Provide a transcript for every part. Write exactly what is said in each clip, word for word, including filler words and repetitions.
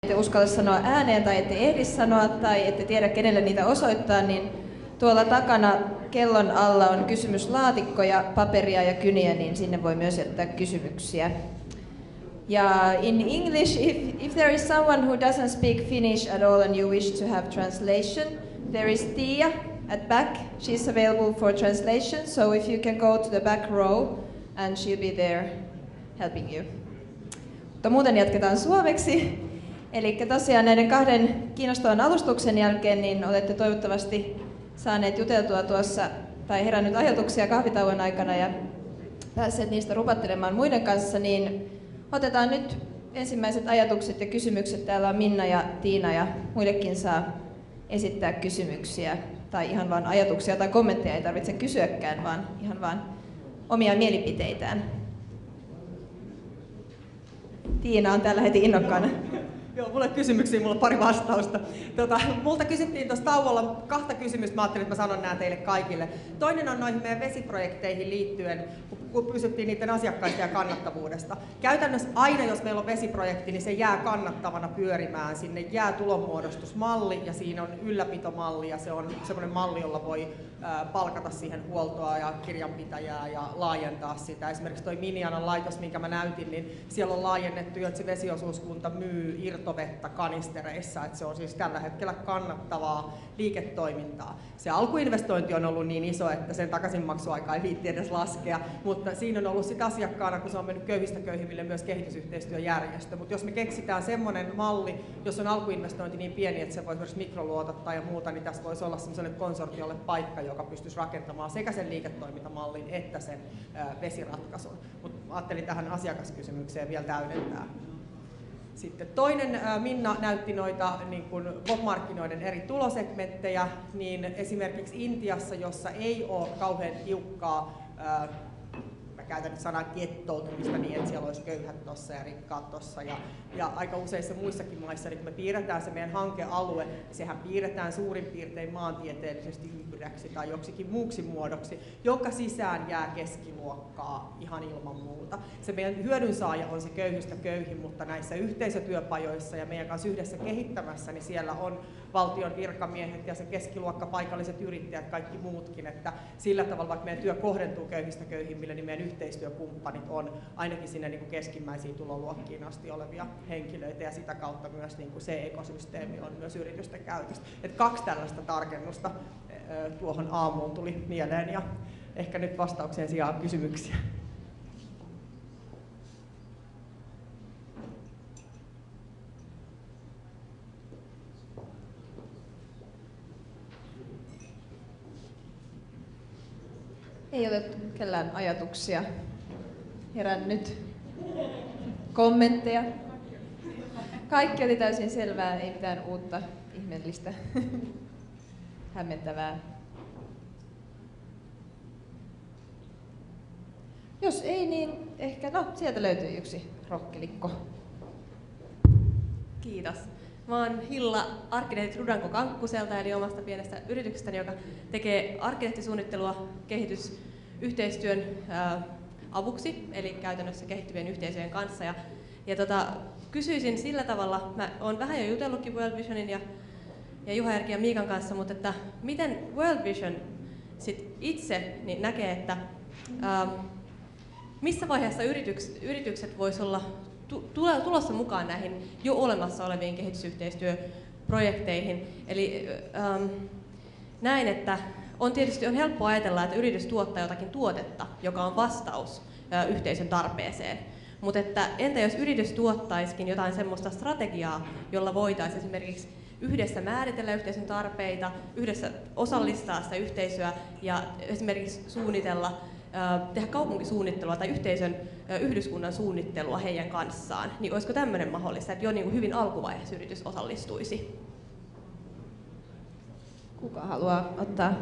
ette uskalla sanoa ääneen tai ette ehdi sanoa tai ette tiedä kenelle niitä osoittaa, niin tuolla takana kellon alla on kysymyslaatikkoja, paperia ja kyniä, niin sinne voi myös jättää kysymyksiä. Ja in English, if, if there is someone who doesn't speak Finnish at all and you wish to have translation, there is Tia at back. She's available for translation, so if you can go to the back row and she'll be there helping you. Mutta muuten jatketaan suomeksi. Eli tosiaan näiden kahden kiinnostavan alustuksen jälkeen niin olette toivottavasti saaneet juteltua tuossa tai herännyt ajatuksia kahvitauon aikana ja päässeet niistä rupattelemaan muiden kanssa, niin otetaan nyt ensimmäiset ajatukset ja kysymykset. Täällä on Minna ja Tiina ja muillekin saa esittää kysymyksiä tai ihan vain ajatuksia tai kommentteja, ei tarvitse kysyäkään, vaan ihan vain omia mielipiteitään. Tiina on täällä heti innokkaana. Joo, mulla on kysymyksiä, mulla on pari vastausta. Tota, multa kysyttiin tuossa tauolla kahta kysymystä, mä ajattelin, että mä sanon nämä teille kaikille. Toinen on noihin meidän vesiprojekteihin liittyen, kun pysyttiin niiden asiakkaista ja kannattavuudesta. Käytännössä aina, jos meillä on vesiprojekti, niin se jää kannattavana pyörimään. Sinne jää tulonmuodostusmalli ja siinä on ylläpitomalli ja se on semmoinen malli, jolla voi palkata siihen huoltoa ja kirjanpitäjää ja laajentaa sitä. Esimerkiksi toi Minianan laitos, minkä mä näytin, niin siellä on laajennettu jo, että se vesiosuuskunta myy irtovettä kanistereissa, että se on siis tällä hetkellä kannattavaa liiketoimintaa. Se alkuinvestointi on ollut niin iso, että sen takaisinmaksuaika ei viitti edes laskea, mutta siinä on ollut sitä asiakkaana, kun se on mennyt köyhistä köyhimmille myös kehitysyhteistyöjärjestö. Mutta jos me keksitään semmoinen malli, jos on alkuinvestointi niin pieni, että se voi myös mikroluotottaa ja muuta, niin tässä voisi olla semmoiselle konsortiolle paikka, joka pystyisi rakentamaan sekä sen liiketoimintamallin että sen vesiratkaisun. Mutta ajattelin tähän asiakaskysymykseen vielä täydentää. Sitten toinen, Minna näytti noita niin kuin markkinoiden eri tulosegmenttejä, niin esimerkiksi Intiassa, jossa ei ole kauhean tiukkaa, mä käytän nyt sanaa gettoutumista niin, että siellä olisi köyhät tuossa ja rikkaat tuossa, ja, ja aika useissa muissakin maissa, niin kun me piirretään se meidän hankealue, niin sehän piirretään suurin piirtein maantieteellisesti ympyräksi tai joksikin muuksi muodoksi, jonka sisään jää keskiluokkaa ihan ilman muuta. Se meidän hyödynsaaja on se köyhistä köyhin, mutta näissä yhteisötyöpajoissa ja meidän kanssa yhdessä kehittämässä, niin siellä on valtion virkamiehet ja se keskiluokka, paikalliset yrittäjät, kaikki muutkin, että sillä tavalla, vaikka meidän työ kohdentuu köyhistä köyhimmille, niin meidän yhteistyökumppanit on ainakin sinne niin kuin keskimmäisiin tuloluokkiin asti olevia henkilöitä ja sitä kautta myös niin kuin se ekosysteemi on myös yritysten käytössä. Et kaksi tällaista tarkennusta tuohon aamuun tuli mieleen ja ehkä nyt vastaukseen sijaan kysymyksiä. Ei ole kellään ajatuksia herännyt, kommentteja. Kaikki oli täysin selvää, ei mitään uutta, ihmeellistä, hämmentävää. Jos ei, niin ehkä, no sieltä löytyy yksi rokkelikko. Kiitos. Mä oon Hilla arkkitehti Rudanko Kankkuselta, eli omasta pienestä yrityksestäni, joka tekee arkkitehtisuunnittelua kehitysyhteistyön ää, avuksi, eli käytännössä kehittyvien yhteisöjen kanssa. Ja, ja tota, kysyisin sillä tavalla, mä oon vähän jo jutellutkin World Visionin ja, ja Juha Erkin ja Miikan kanssa, mutta että miten World Vision sit itse niin näkee, että ää, missä vaiheessa yrityks, yritykset vois olla tulossa mukaan näihin jo olemassa oleviin kehitysyhteistyöprojekteihin. Eli ähm, näin, että on tietysti on helppo ajatella, että yritys tuottaa jotakin tuotetta, joka on vastaus äh, yhteisön tarpeeseen. Mutta että entä jos yritys tuottaisikin jotain semmoista strategiaa, jolla voitaisiin esimerkiksi yhdessä määritellä yhteisön tarpeita, yhdessä osallistaa sitä yhteisöä ja esimerkiksi suunnitella tehdä kaupunkisuunnittelua tai yhteisön yhdyskunnan suunnittelua heidän kanssaan, niin olisiko tämmöinen mahdollista, että jo niin kuin hyvin alkuvaiheessa yritys osallistuisi? Kuka haluaa ottaa?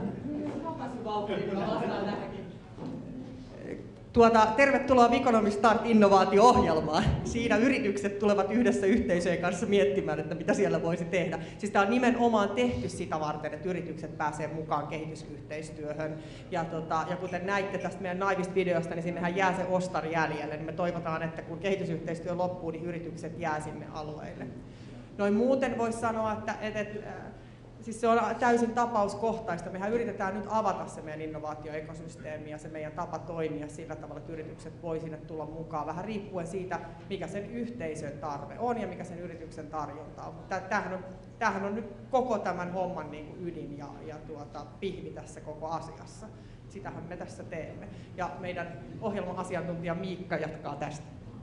Tuota, tervetuloa Weconomy Start innovaatio-ohjelmaan. Siinä yritykset tulevat yhdessä yhteisöjen kanssa miettimään, että mitä siellä voisi tehdä. Siis tämä on nimenomaan tehty sitä varten, että yritykset pääsevät mukaan kehitysyhteistyöhön. Ja, tota, ja kuten näitte tästä meidän naivista videosta, niin sinnehän jää se ostari jäljelle. Niin me toivotaan, että kun kehitysyhteistyö loppuu, niin yritykset jää sinne alueille. Noin muuten voisi sanoa, että, että, että siis se on täysin tapauskohtaista. Mehän yritetään nyt avata se meidän innovaatioekosysteemi ja se meidän tapa toimia sillä tavalla, että yritykset voi sinne tulla mukaan vähän riippuen siitä, mikä sen yhteisön tarve on ja mikä sen yrityksen tarjonta on. Mutta tämähän on, tämähän on nyt koko tämän homman niin kuin ydin ja, ja tuota, pihvi tässä koko asiassa. Sitähän me tässä teemme. Ja meidän ohjelma-asiantuntija Miikka jatkaa tästä.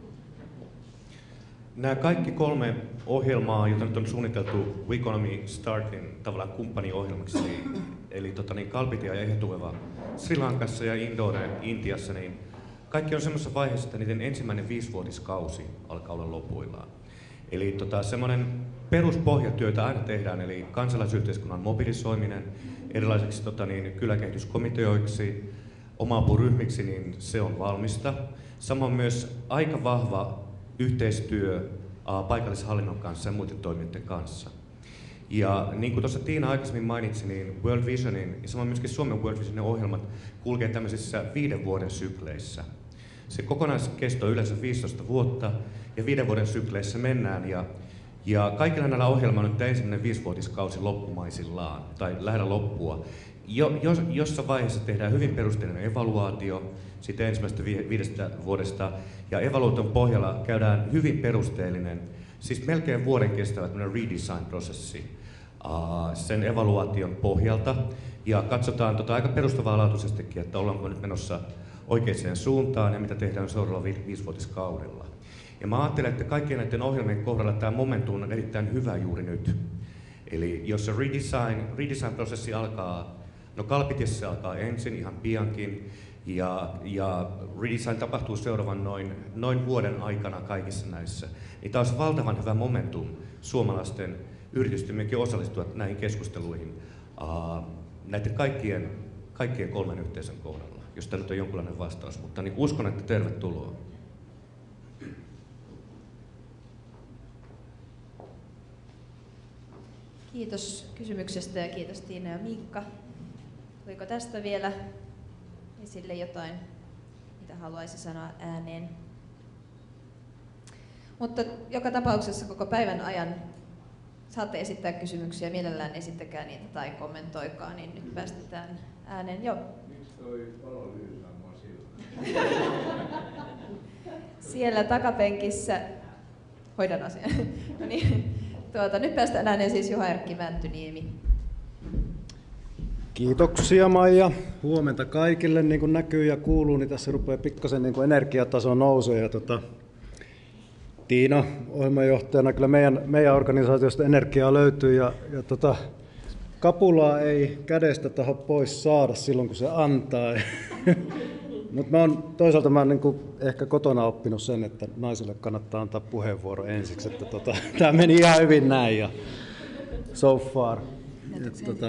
Nämä kaikki kolme ohjelmaa, joita nyt on suunniteltu Weconomy Startin tavallaan kumppaniohjelmaksi, eli, eli tota, niin Kalpitia ja Ehetuveva Sri Lankassa ja Indone Intiassa, niin kaikki on semmoisessa vaiheessa, että niiden ensimmäinen viisivuotiskausi alkaa olla lopuillaan. Eli tota, semmoinen peruspohjatyötä aina tehdään, eli kansalaisyhteiskunnan mobilisoiminen erilaisiksi tota, niin, kyläkehityskomiteoiksi, oma-apuryhmiksi, niin se on valmista. Samoin myös aika vahva yhteistyö uh, paikallishallinnon kanssa ja muiden toimijoiden kanssa. Ja niin kuin tuossa Tiina aikaisemmin mainitsi, niin World Visionin ja samoin myöskin Suomen World Visionin ohjelmat kulkee tämmöisissä viiden vuoden sykleissä. Se kokonaiskesto on yleensä viisitoista vuotta ja viiden vuoden sykleissä mennään ja, ja kaikilla näillä ohjelmilla on nyt ensimmäinen viisivuotiskausi loppumaisillaan tai lähellä loppua. Jo, jos, jossain vaiheessa tehdään hyvin perusteellinen evaluaatio siitä ensimmäisestä viidestä vuodesta, ja evaluaation pohjalla käydään hyvin perusteellinen, siis melkein vuoden kestävä redesign-prosessi uh, sen evaluaation pohjalta, ja katsotaan tota aika perustavanlaatuisestikin, että ollaanko nyt menossa oikeaan suuntaan ja mitä tehdään seuraavalla vi- viisivuotiskaudella. Ja mä ajattelen, että kaikkien näiden ohjelmien kohdalla tämä momentum on erittäin hyvä juuri nyt. Eli jos se redesign, redesign-prosessi alkaa, no Kalpitiassa se alkaa ensin ihan piankin, ja, ja redesign tapahtuu seuraavan noin, noin vuoden aikana kaikissa näissä, niin tämä olisi valtavan hyvä momentum suomalaisten yritysten osallistua näihin keskusteluihin uh, näiden kaikkien, kaikkien kolmen yhteisön kohdalla, jos tämä nyt on jonkinlainen vastaus, mutta niin uskon, että tervetuloa. Kiitos kysymyksestä ja kiitos Tiina ja Miikka. Tuliko tästä vielä esille jotain, mitä haluaisi sanoa ääneen? Mutta joka tapauksessa koko päivän ajan saatte esittää kysymyksiä, mielellään esittäkää niitä tai kommentoikaa, niin nyt päästetään ääneen. Joo. Miksi toi palo lyysää mua silmään? Siellä takapenkissä hoidan asian. No niin, tuota, nyt päästään ääneen siis Juha-Erkki Mäntyniemi. Kiitoksia Maija. Huomenta kaikille. Niin kuin näkyy ja kuuluu, niin tässä rupeaa pikkasen niin kuin energiataso nousee. Ja tota, Tiina ohjelmanjohtajana, kyllä meidän, meidän organisaatiosta energiaa löytyy ja, ja tota, kapulaa ei kädestä taho pois saada silloin, kun se antaa. Mutta mä oon, toisaalta mä oon niin kuin ehkä kotona oppinut sen, että naisille kannattaa antaa puheenvuoro ensiksi. Että tota, tämä meni ihan hyvin näin ja so far. Ja, tota,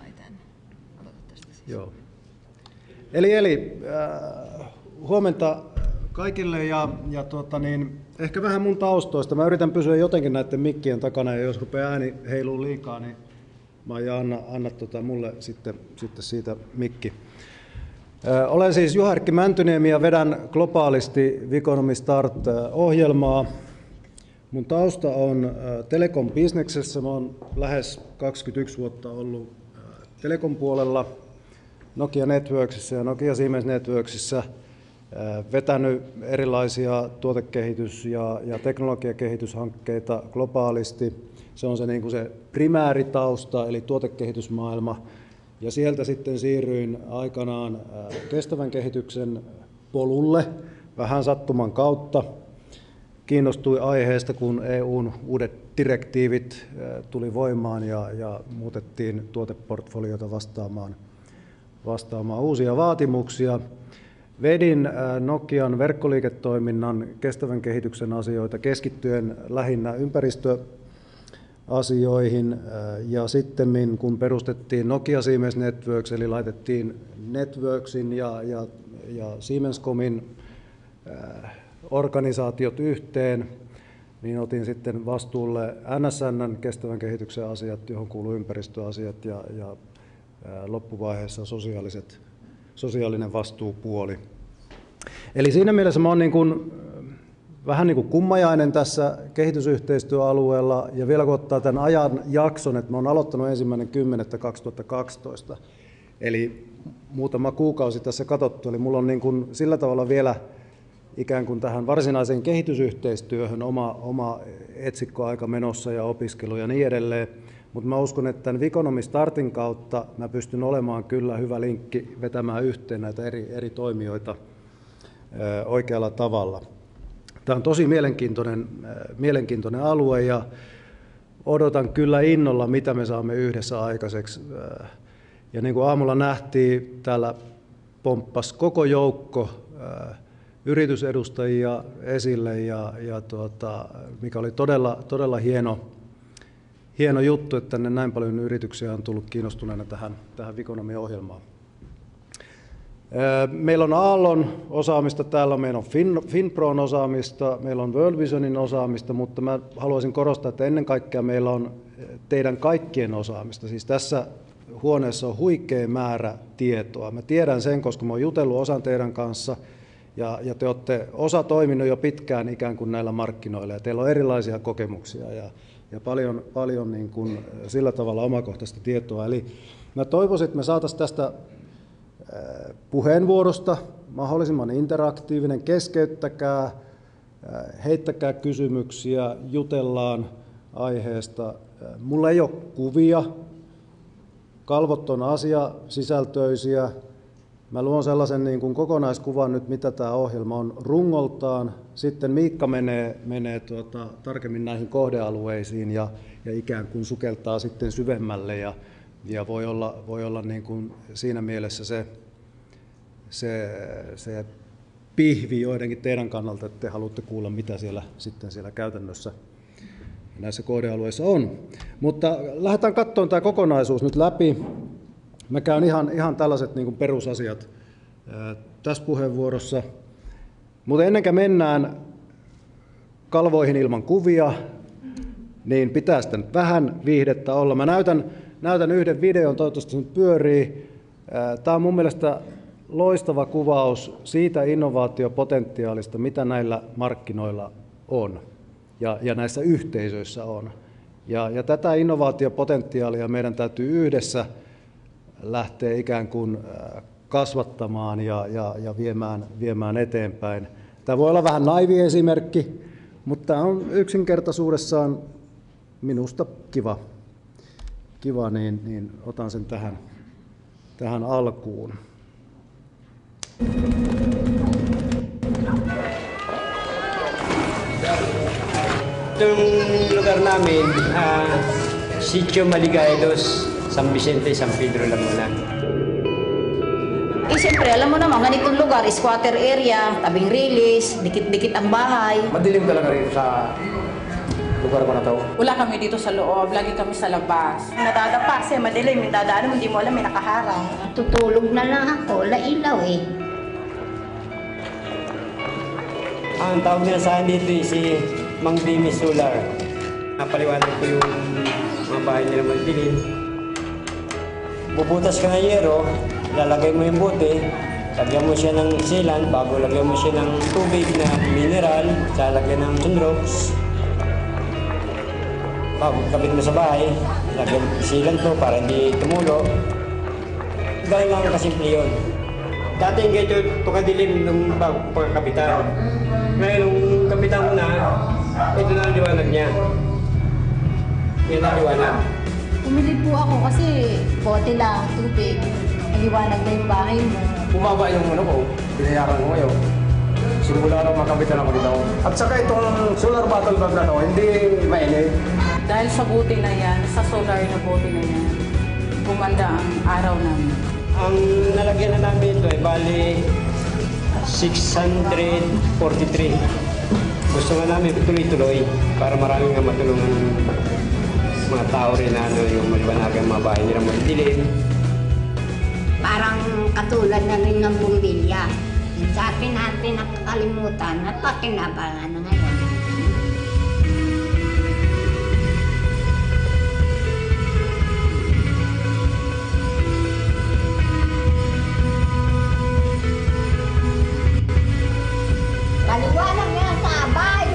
joo. Eli, eli äh, huomenta kaikille ja, ja tuota niin, ehkä vähän mun taustoista. Mä yritän pysyä jotenkin näiden mikkien takana ja jos rupeaa ääni heiluu liikaa, niin Maija, anna, anna tota mulle sitten, sitten siitä mikki. Äh, olen siis Juha-Erkki Mäntyniemi ja vedän globaalisti Weconomy Start-ohjelmaa. Mun tausta on äh, telekom-bisneksessä. Mä oon lähes kaksikymmentäyksi vuotta ollut äh, telekom puolella. Nokia Networksissa ja Nokia Siemens Networksissa vetänyt erilaisia tuotekehitys- ja, ja teknologiakehityshankkeita globaalisti. Se on se, niin kuin se primääritausta, eli tuotekehitysmaailma. Ja sieltä sitten siirryin aikanaan kestävän kehityksen polulle vähän sattuman kautta. Kiinnostuin aiheesta, kun E U:n uudet direktiivit tuli voimaan ja, ja muutettiin tuoteportfoliota vastaamaan vastaamaan uusia vaatimuksia. Vedin Nokian verkkoliiketoiminnan kestävän kehityksen asioita keskittyen lähinnä ympäristöasioihin ja sitten kun perustettiin Nokia Siemens Networks eli laitettiin Networksin ja, ja, ja Siemenscomin organisaatiot yhteen, niin otin sitten vastuulle N S N:n kestävän kehityksen asiat, johon kuuluu ympäristöasiat ja, ja loppuvaiheessa sosiaaliset, sosiaalinen vastuupuoli. Eli siinä mielessä mä oon niin kuin vähän niin kuin kummajainen tässä kehitysyhteistyöalueella, ja vielä kun ottaa tämän ajan jakson, että mä oon aloittanut ensimmäinen kymmenettä kaksituhattakaksitoista, eli muutama kuukausi tässä katsottu, eli mulla on niin kuin sillä tavalla vielä ikään kuin tähän varsinaiseen kehitysyhteistyöhön oma, oma etsikkoaika menossa ja opiskelu ja niin edelleen. Mutta mä uskon, että tämän Weconomy Startin kautta mä pystyn olemaan kyllä hyvä linkki vetämään yhteen näitä eri, eri toimijoita ö, oikealla tavalla. Tämä on tosi mielenkiintoinen, ö, mielenkiintoinen alue ja odotan kyllä innolla, mitä me saamme yhdessä aikaiseksi. Ja niin kuin aamulla nähtiin, täällä pomppasi koko joukko ö, yritysedustajia esille, ja, ja tuota, mikä oli todella, todella hieno, hieno juttu, että tänne näin paljon yrityksiä on tullut kiinnostuneena tähän, tähän Weconomy-ohjelmaan. Meillä on Aallon osaamista täällä, meillä on fin, Finpron osaamista, meillä on World Visionin osaamista, mutta mä haluaisin korostaa, että ennen kaikkea meillä on teidän kaikkien osaamista. Siis tässä huoneessa on huikea määrä tietoa. Mä tiedän sen, koska mä oon jutellut osan teidän kanssa, Ja, ja te olette osa toiminut jo pitkään ikään kuin näillä markkinoilla, ja teillä on erilaisia kokemuksia ja, ja paljon, paljon niin kuin sillä tavalla omakohtaista tietoa. Eli mä toivoisin, että me saataisiin tästä puheenvuorosta mahdollisimman interaktiivinen, keskeyttäkää, heittäkää kysymyksiä, jutellaan aiheesta. Mulla ei ole kuvia, kalvot on asiasisältöisiä. Mä luon sellaisen niin kuin kokonaiskuvan nyt, mitä tämä ohjelma on rungoltaan. Sitten Miikka menee, menee tuota, tarkemmin näihin kohdealueisiin ja, ja ikään kuin sukeltaa sitten syvemmälle. Ja, ja voi olla, voi olla niin kuin siinä mielessä se, se, se pihvi joidenkin teidän kannalta, että te haluatte kuulla, mitä siellä, sitten siellä käytännössä näissä kohdealueissa on. Mutta lähdetään katsomaan tämä kokonaisuus nyt läpi. Mä käyn ihan, ihan tällaiset niin kuin perusasiat ää, tässä puheenvuorossa, mutta ennen kuin mennään kalvoihin ilman kuvia, niin pitää sitten vähän viihdettä olla. Mä näytän, näytän yhden videon, toivottavasti se nyt pyörii. Tämä on mun mielestä loistava kuvaus siitä innovaatiopotentiaalista, mitä näillä markkinoilla on ja, ja näissä yhteisöissä on. Ja, ja tätä innovaatiopotentiaalia meidän täytyy yhdessä lähtee ikään kuin kasvattamaan ja, ja, ja viemään, viemään eteenpäin. Tämä voi olla vähän naivi esimerkki, mutta tämä on yksinkertaisuudessaan minusta kiva, kiva niin, niin otan sen tähän, tähän alkuun. Itong lugar namin, uh, Sitio Maligaedos, San Vicente, San Pedro, Laguna. Eh, siyempre, alam mo naman, ganitong lugar, squatter area, tabing release, dikit-dikit ang bahay. Madilim talaga rito sa lugar ko na to. Wala kami dito sa loob, lagi kami sa labas. Natadapa kasi madilim, yung dadaan mo, hindi mo alam, may nakaharang. Tutulog na lang ako, lailaw eh. Ang tawag nila sa akin dito eh, si Mang Dimi Solar. Napaliwanag ko yung mga bahay nila madilim. Bubutas ka ng yero, lalagay mo yung bote, lagyan mo siya ng sealant, bago lagyan mo siya ng tubig na mineral, lalagyan ng sunrocks. Bago kabit mo sa bahay, lagyan sealant mo para hindi tumulo. Gano'n lang kasimple yun. Dati yung ganito, ito kadilim nung bago pagkapitan. Ngayon, nung kapitan ko na, ito na ang liwanag niya. Yan ang liwanag. Pumili po ako kasi bote lang, tubig. Naliwanag na yung bahay mo. Bumaba yung ano ko, binayaran ko ngayon. Simula nung makabitan ako dito. At saka itong solar bottle bag na to, hindi mainit. Dahil sa bote na yan, sa solar na bote na yan, gumanda ang araw namin. Ang nalagyan na namin ito ay bali six hundred forty-three. Gusto nga namin tuloy-tuloy para maraming nga matulungan mga tao rin na ano, yung maliwanagan mga bahay nila madilim. Parang katulad na rin ng bumbilya. Sa atin natin nakakalimutan at pakinabangan na ngayon. Maliwanag nga sa bahay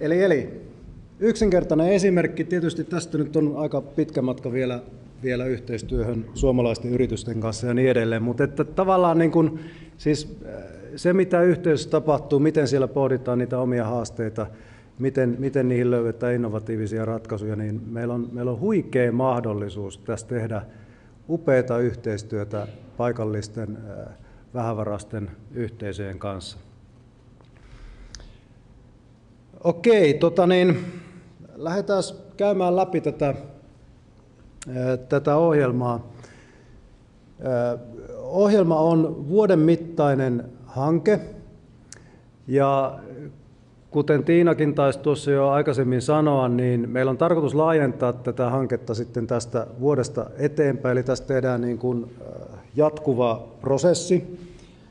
Eli, eli yksinkertainen esimerkki, tietysti tästä nyt on aika pitkä matka vielä, vielä yhteistyöhön suomalaisten yritysten kanssa ja niin edelleen, mutta että tavallaan niin kuin, siis se mitä yhteisössä tapahtuu, miten siellä pohditaan niitä omia haasteita, miten, miten niihin löydetään innovatiivisia ratkaisuja, niin meillä on, meillä on huikea mahdollisuus tässä tehdä upeata yhteistyötä paikallisten vähävaraisten yhteisöjen kanssa. Okei, tota niin, lähdetään käymään läpi tätä, tätä ohjelmaa. Ohjelma on vuoden mittainen hanke ja kuten Tiinakin taisi tuossa jo aikaisemmin sanoa, niin meillä on tarkoitus laajentaa tätä hanketta sitten tästä vuodesta eteenpäin, eli tästä tehdään niin kuin jatkuva prosessi.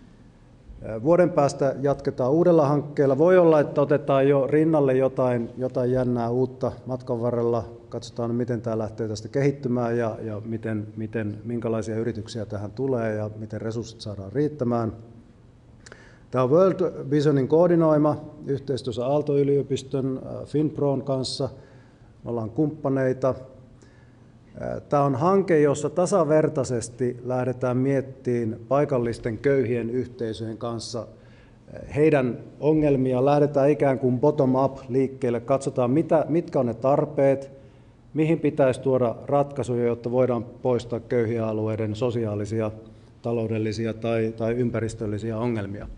Vuoden päästä jatketaan uudella hankkeella. Voi olla, että otetaan jo rinnalle jotain, jotain jännää uutta matkan varrella. Katsotaan, miten tämä lähtee tästä kehittymään ja, ja miten, miten, minkälaisia yrityksiä tähän tulee ja miten resurssit saadaan riittämään. Tämä on World Visionin koordinoima yhteistyössä Aalto Yliopiston Finpron kanssa. Me ollaan kumppaneita. Tämä on hanke, jossa tasavertaisesti lähdetään miettimään paikallisten köyhien yhteisöjen kanssa heidän ongelmia. Lähdetään ikään kuin bottom-up liikkeelle, katsotaan mitä, mitkä on ne tarpeet, mihin pitäisi tuoda ratkaisuja, jotta voidaan poistaa köyhien alueiden sosiaalisia, taloudellisia tai, tai ympäristöllisiä ongelmia.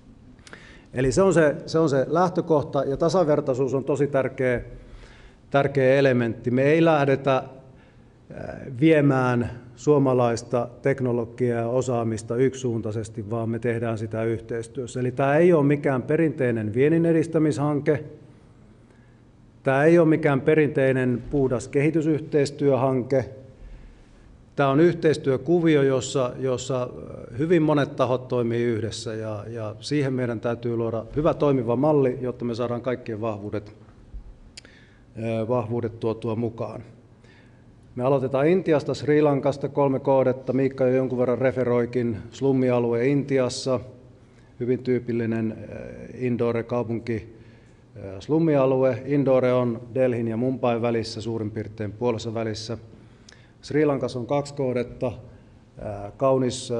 Eli se on se, se on se lähtökohta ja tasavertaisuus on tosi tärkeä, tärkeä elementti. Me ei lähdetä viemään suomalaista teknologiaa ja osaamista yksisuuntaisesti, vaan me tehdään sitä yhteistyössä. Eli tämä ei ole mikään perinteinen viennin edistämishanke, tämä ei ole mikään perinteinen puhdas kehitysyhteistyöhanke, tämä on yhteistyökuvio, jossa, jossa hyvin monet tahot toimii yhdessä ja, ja siihen meidän täytyy luoda hyvä toimiva malli, jotta me saadaan kaikkien vahvuudet, vahvuudet tuotua mukaan. Me aloitetaan Intiasta, Sri Lankasta, kolme kohdetta. Miikka jo jonkun verran referoikin. Slummialue Intiassa, hyvin tyypillinen Indore-kaupunki slummialue. Indore on Delhin ja Mumbain välissä, suurin piirtein puolessa välissä. Sri Lankassa on kaksi kohdetta. Kaunis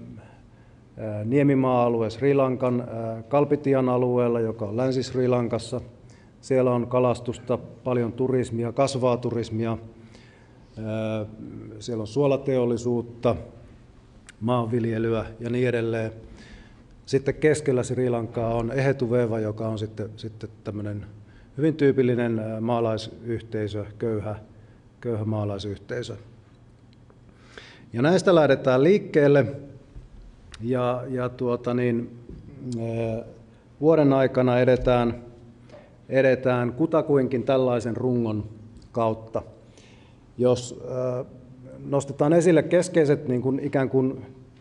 niemimaa-alue Sri Lankan Kalpitian alueella, joka on Länsi-Sri Lankassa. Siellä on kalastusta, paljon turismia, kasvaa turismia. Siellä on suolateollisuutta, maanviljelyä ja niin edelleen. Sitten keskellä Sri Lankaa on Ehetuveva, joka on sitten, sitten tämmöinen hyvin tyypillinen maalaisyhteisö, köyhä, köyhä maalaisyhteisö. Ja näistä lähdetään liikkeelle ja, ja tuota niin, vuoden aikana edetään, edetään kutakuinkin tällaisen rungon kautta. Jos nostetaan esille keskeiset niin kuin ikään kuin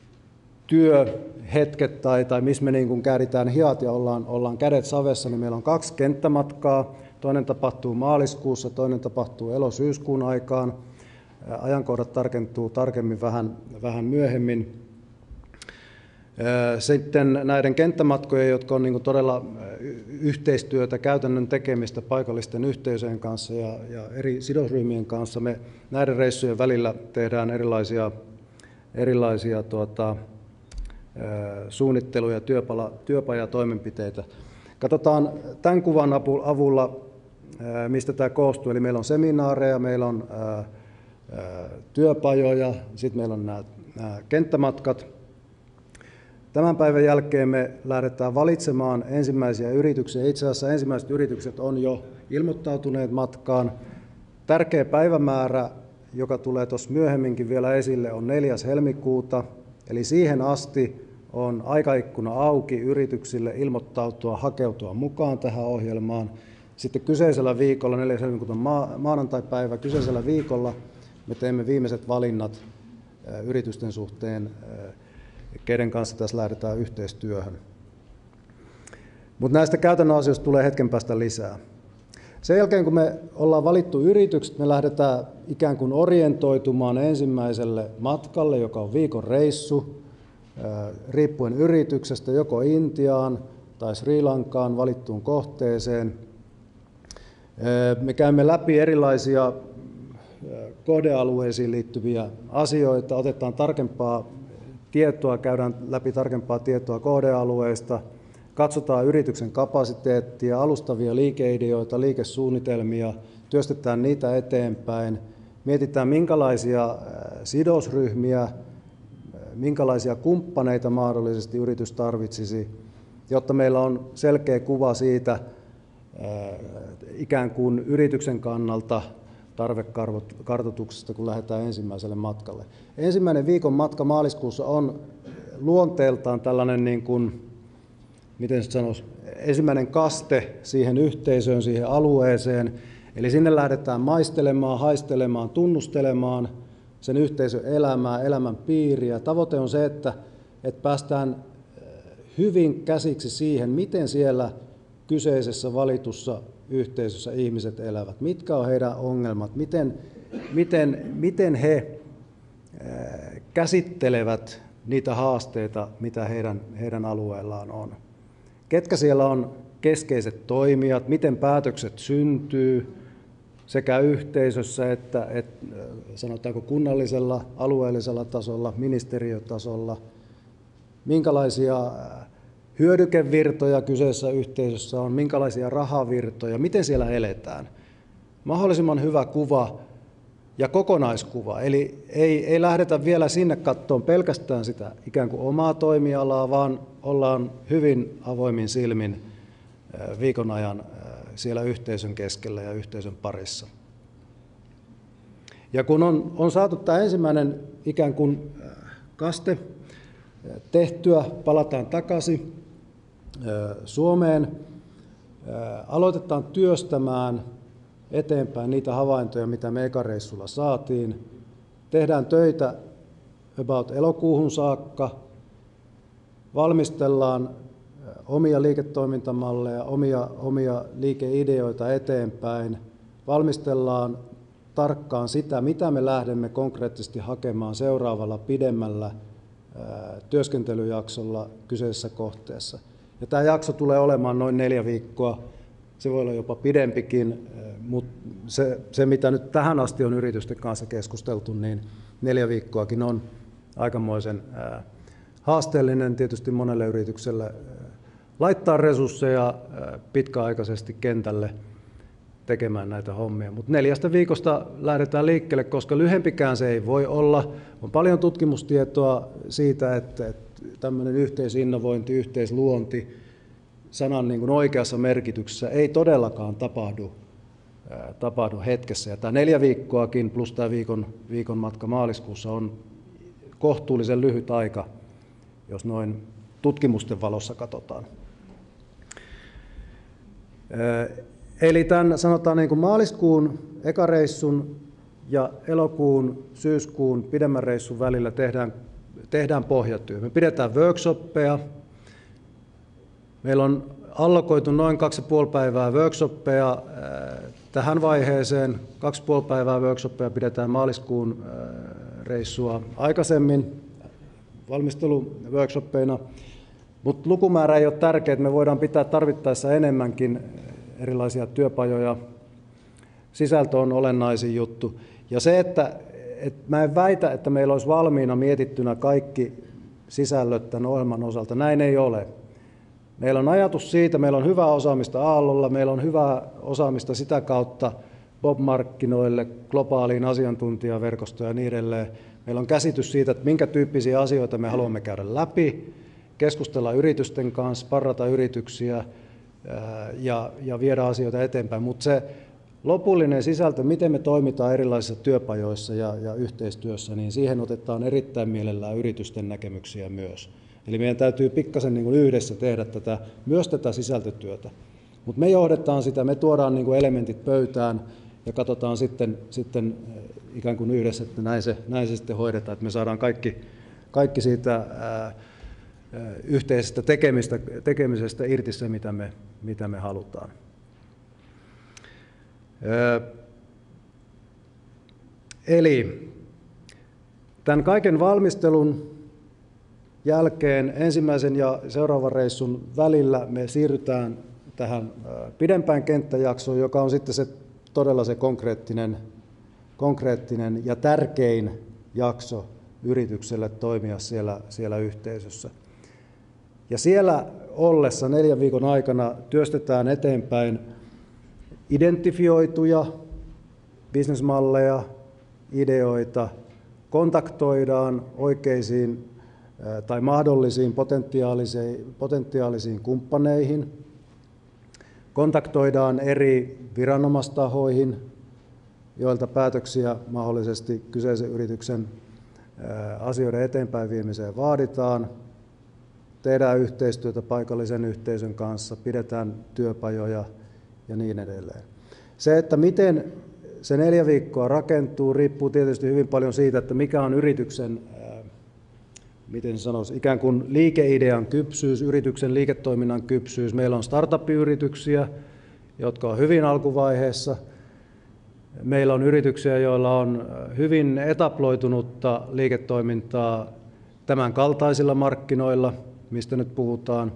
työhetket tai, tai missä me niin kuin kääritään hihat ja ollaan, ollaan kädet savessa, niin meillä on kaksi kenttämatkaa. Toinen tapahtuu maaliskuussa, toinen tapahtuu elo-syyskuun aikaan. Ajankohdat tarkentuu tarkemmin vähän, vähän myöhemmin. Sitten näiden kenttämatkojen, jotka on niin kuin todella yhteistyötä, käytännön tekemistä paikallisten yhteisöjen kanssa ja, ja eri sidosryhmien kanssa, me näiden reissujen välillä tehdään erilaisia, erilaisia tuota, suunnitteluja, työpala, työpajatoimenpiteitä. Katsotaan tämän kuvan avulla, mistä tämä koostuu. Eli meillä on seminaareja, meillä on ää, ää, työpajoja, sitten meillä on nämä, nämä kenttämatkat. Tämän päivän jälkeen me lähdetään valitsemaan ensimmäisiä yrityksiä. Itse asiassa ensimmäiset yritykset on jo ilmoittautuneet matkaan. Tärkeä päivämäärä, joka tulee tuossa myöhemminkin vielä esille, on neljäs helmikuuta. Eli siihen asti on aikaikkuna auki yrityksille ilmoittautua, hakeutua mukaan tähän ohjelmaan. Sitten kyseisellä viikolla, neljäs helmikuuta maanantaipäivä, kyseisellä viikolla me teemme viimeiset valinnat yritysten suhteen, keiden kanssa tässä lähdetään yhteistyöhön. Mutta näistä käytännön asioista tulee hetken päästä lisää. Sen jälkeen, kun me ollaan valittu yritykset, me lähdetään ikään kuin orientoitumaan ensimmäiselle matkalle, joka on viikon reissu, riippuen yrityksestä, joko Intiaan tai Sri Lankaan valittuun kohteeseen. Me käymme läpi erilaisia kohdealueisiin liittyviä asioita, otetaan tarkempaa tietoa, käydään läpi tarkempaa tietoa kohdealueista, katsotaan yrityksen kapasiteettia, alustavia liikeideoita, liikesuunnitelmia, työstetään niitä eteenpäin, mietitään minkälaisia sidosryhmiä, minkälaisia kumppaneita mahdollisesti yritys tarvitsisi, jotta meillä on selkeä kuva siitä ikään kuin yrityksen kannalta tarvekartoituksesta, kun lähdetään ensimmäiselle matkalle. Ensimmäinen viikon matka maaliskuussa on luonteeltaan tällainen, niin kuin, miten se sanoisi, ensimmäinen kaste siihen yhteisöön, siihen alueeseen. Eli sinne lähdetään maistelemaan, haistelemaan, tunnustelemaan sen yhteisön elämää, elämän piiriä. Tavoite on se, että, että päästään hyvin käsiksi siihen, miten siellä kyseisessä valitussa yhteisössä ihmiset elävät, mitkä on heidän ongelmat, miten, miten, miten he käsittelevät niitä haasteita, mitä heidän, heidän alueellaan on. Ketkä siellä on keskeiset toimijat, miten päätökset syntyy sekä yhteisössä että, että sanotaanko kunnallisella, alueellisella tasolla, ministeriötasolla, minkälaisia hyödykevirtoja kyseessä yhteisössä on, minkälaisia rahavirtoja, miten siellä eletään. Mahdollisimman hyvä kuva ja kokonaiskuva. Eli ei, ei lähdetä vielä sinne kattoon pelkästään sitä ikään kuin omaa toimialaa, vaan ollaan hyvin avoimin silmin viikon ajan siellä yhteisön keskellä ja yhteisön parissa. Ja kun on, on saatu tämä ensimmäinen ikään kuin kaste tehtyä, palataan takaisin Suomeen, aloitetaan työstämään eteenpäin niitä havaintoja, mitä me ekareissulla saatiin. Tehdään töitä about elokuuhun saakka, valmistellaan omia liiketoimintamalleja, omia, omia liikeideoita eteenpäin, valmistellaan tarkkaan sitä, mitä me lähdemme konkreettisesti hakemaan seuraavalla pidemmällä työskentelyjaksolla kyseisessä kohteessa. Ja tämä jakso tulee olemaan noin neljä viikkoa, se voi olla jopa pidempikin, mutta se, se mitä nyt tähän asti on yritysten kanssa keskusteltu, niin neljä viikkoakin on aikamoisen haasteellinen tietysti monelle yritykselle laittaa resursseja pitkäaikaisesti kentälle tekemään näitä hommia. Mutta neljästä viikosta lähdetään liikkeelle, koska lyhempikään se ei voi olla. On paljon tutkimustietoa siitä, että tämmöinen yhteisinnovointi, yhteisluonti sanan niin kuin oikeassa merkityksessä ei todellakaan tapahdu, tapahdu hetkessä. Ja tämä neljä viikkoakin plus tämä viikon, viikon matka maaliskuussa on kohtuullisen lyhyt aika, jos noin tutkimusten valossa katsotaan. Eli tämän sanotaan niin kuin maaliskuun ekareissun ja elokuun, syyskuun pidemmän reissun välillä tehdään, tehdään pohjatyö. Me pidetään workshoppeja. Meillä on allokoitu noin kaksi ja puoli päivää workshoppeja tähän vaiheeseen. Kaksi ja puoli päivää workshoppeja pidetään maaliskuun reissua aikaisemmin valmisteluworkshoppeina. Mutta lukumäärä ei ole tärkeä, me voidaan pitää tarvittaessa enemmänkin erilaisia työpajoja. Sisältö on olennaisin juttu. Ja se, että, että mä en väitä, että meillä olisi valmiina mietittynä kaikki sisällöt tämän ohjelman osalta. Näin ei ole. Meillä on ajatus siitä, meillä on hyvää osaamista Aallolla, meillä on hyvää osaamista sitä kautta B O B-markkinoille, globaaliin asiantuntijaverkostoon ja niin edelleen. Meillä on käsitys siitä, että minkä tyyppisiä asioita me haluamme käydä läpi, keskustella yritysten kanssa, parrata yrityksiä ja, ja viedä asioita eteenpäin. Mutta se lopullinen sisältö, miten me toimitaan erilaisissa työpajoissa ja, ja yhteistyössä, niin siihen otetaan erittäin mielellään yritysten näkemyksiä myös. Eli meidän täytyy pikkasen niin kuin yhdessä tehdä tätä, myös tätä sisältötyötä. Mutta me johdetaan sitä, me tuodaan niin kuin elementit pöytään ja katsotaan sitten, sitten ikään kuin yhdessä, että näin se, näin se sitten hoidetaan, että me saadaan kaikki, kaikki siitä ää, yhteisestä tekemistä, tekemisestä irti se, mitä me, mitä me halutaan. Ää, eli tämän kaiken valmistelun jälkeen ensimmäisen ja seuraavan reissun välillä me siirrytään tähän pidempään kenttäjaksoon, joka on sitten se, todella se konkreettinen, konkreettinen ja tärkein jakso yritykselle toimia siellä, siellä yhteisössä. Ja siellä ollessa neljän viikon aikana työstetään eteenpäin identifioituja bisnesmalleja, ideoita, kontaktoidaan oikeisiin tai mahdollisiin potentiaalisiin, potentiaalisiin kumppaneihin, kontaktoidaan eri viranomaistahoihin, joilta päätöksiä mahdollisesti kyseisen yrityksen asioiden eteenpäin viemiseen vaaditaan, tehdään yhteistyötä paikallisen yhteisön kanssa, pidetään työpajoja ja niin edelleen. Se, että miten se neljä viikkoa rakentuu, riippuu tietysti hyvin paljon siitä, että mikä on yrityksen, miten sanoisi, ikään kuin liikeidean kypsyys, yrityksen liiketoiminnan kypsyys. Meillä on startup-yrityksiä, jotka on hyvin alkuvaiheessa. Meillä on yrityksiä, joilla on hyvin etaploitunutta liiketoimintaa tämän kaltaisilla markkinoilla, mistä nyt puhutaan.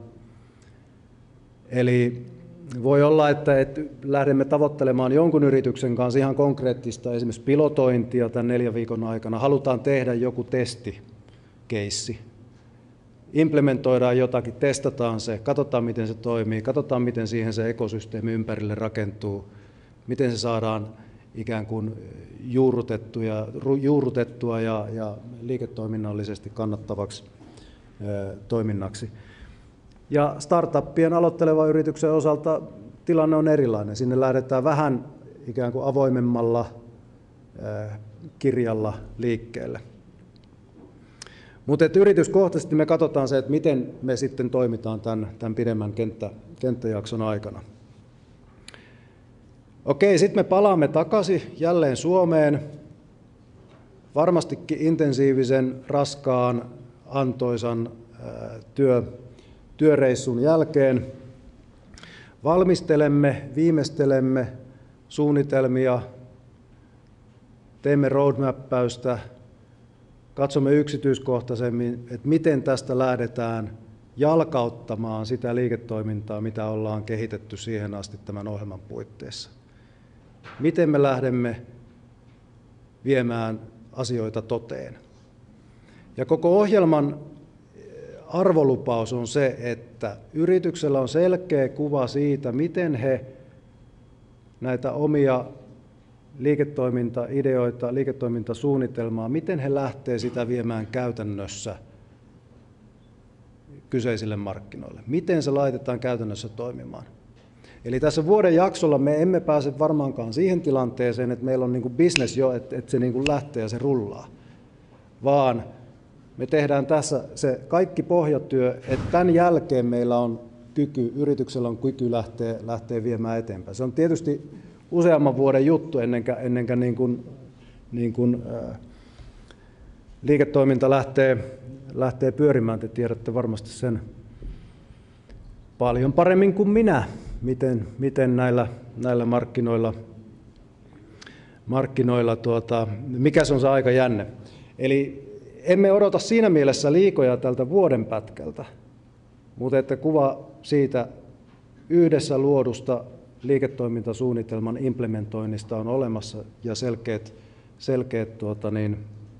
Eli voi olla, että, että lähdemme tavoittelemaan jonkun yrityksen kanssa ihan konkreettista esimerkiksi pilotointia tämän neljän viikon aikana. Halutaan tehdä joku testikeissi. Implementoidaan jotakin, testataan se, katsotaan miten se toimii, katsotaan miten siihen se ekosysteemi ympärille rakentuu, miten se saadaan ikään kuin juurrutettua, juurrutettua ja, ja liiketoiminnallisesti kannattavaksi ö, toiminnaksi. Ja startuppien aloittelevan yrityksen osalta tilanne on erilainen. Sinne lähdetään vähän ikään kuin avoimemmalla ö, kirjalla liikkeelle. Mutta yrityskohtaisesti me katsotaan se, että miten me sitten toimitaan tämän, tämän pidemmän kenttä, kenttäjakson aikana. Okei, sitten me palaamme takaisin jälleen Suomeen, varmastikin intensiivisen, raskaan, antoisan ää, työ, työreissun jälkeen. Valmistelemme, viimeistelemme suunnitelmia, teemme roadmappäystä, katsomme yksityiskohtaisemmin, että miten tästä lähdetään jalkauttamaan sitä liiketoimintaa, mitä ollaan kehitetty siihen asti tämän ohjelman puitteissa. Miten me lähdemme viemään asioita toteen. Ja koko ohjelman arvolupaus on se, että yrityksellä on selkeä kuva siitä, miten he näitä omia liiketoimintaideoita, liiketoimintasuunnitelmaa, miten he lähtee sitä viemään käytännössä kyseisille markkinoille. Miten se laitetaan käytännössä toimimaan. Eli tässä vuoden jaksolla me emme pääse varmaankaan siihen tilanteeseen, että meillä on niin kuin business jo, että, että se niin kuin lähtee ja se rullaa, vaan me tehdään tässä se kaikki pohjatyö, että tämän jälkeen meillä on kyky, yrityksellä on kyky lähteä, lähteä viemään eteenpäin. Se on tietysti useamman vuoden juttu ennen kuin, ennen kuin, niin kuin, niin kuin ää, liiketoiminta lähtee, lähtee pyörimään. Te tiedätte varmasti sen paljon paremmin kuin minä, miten, miten näillä, näillä markkinoilla, markkinoilla tuota, mikä se on se aikajänne. Eli emme odota siinä mielessä liikoja tältä vuoden pätkältä, mutta että kuva siitä yhdessä luodusta liiketoimintasuunnitelman implementoinnista on olemassa ja selkeät, selkeät tuota niin,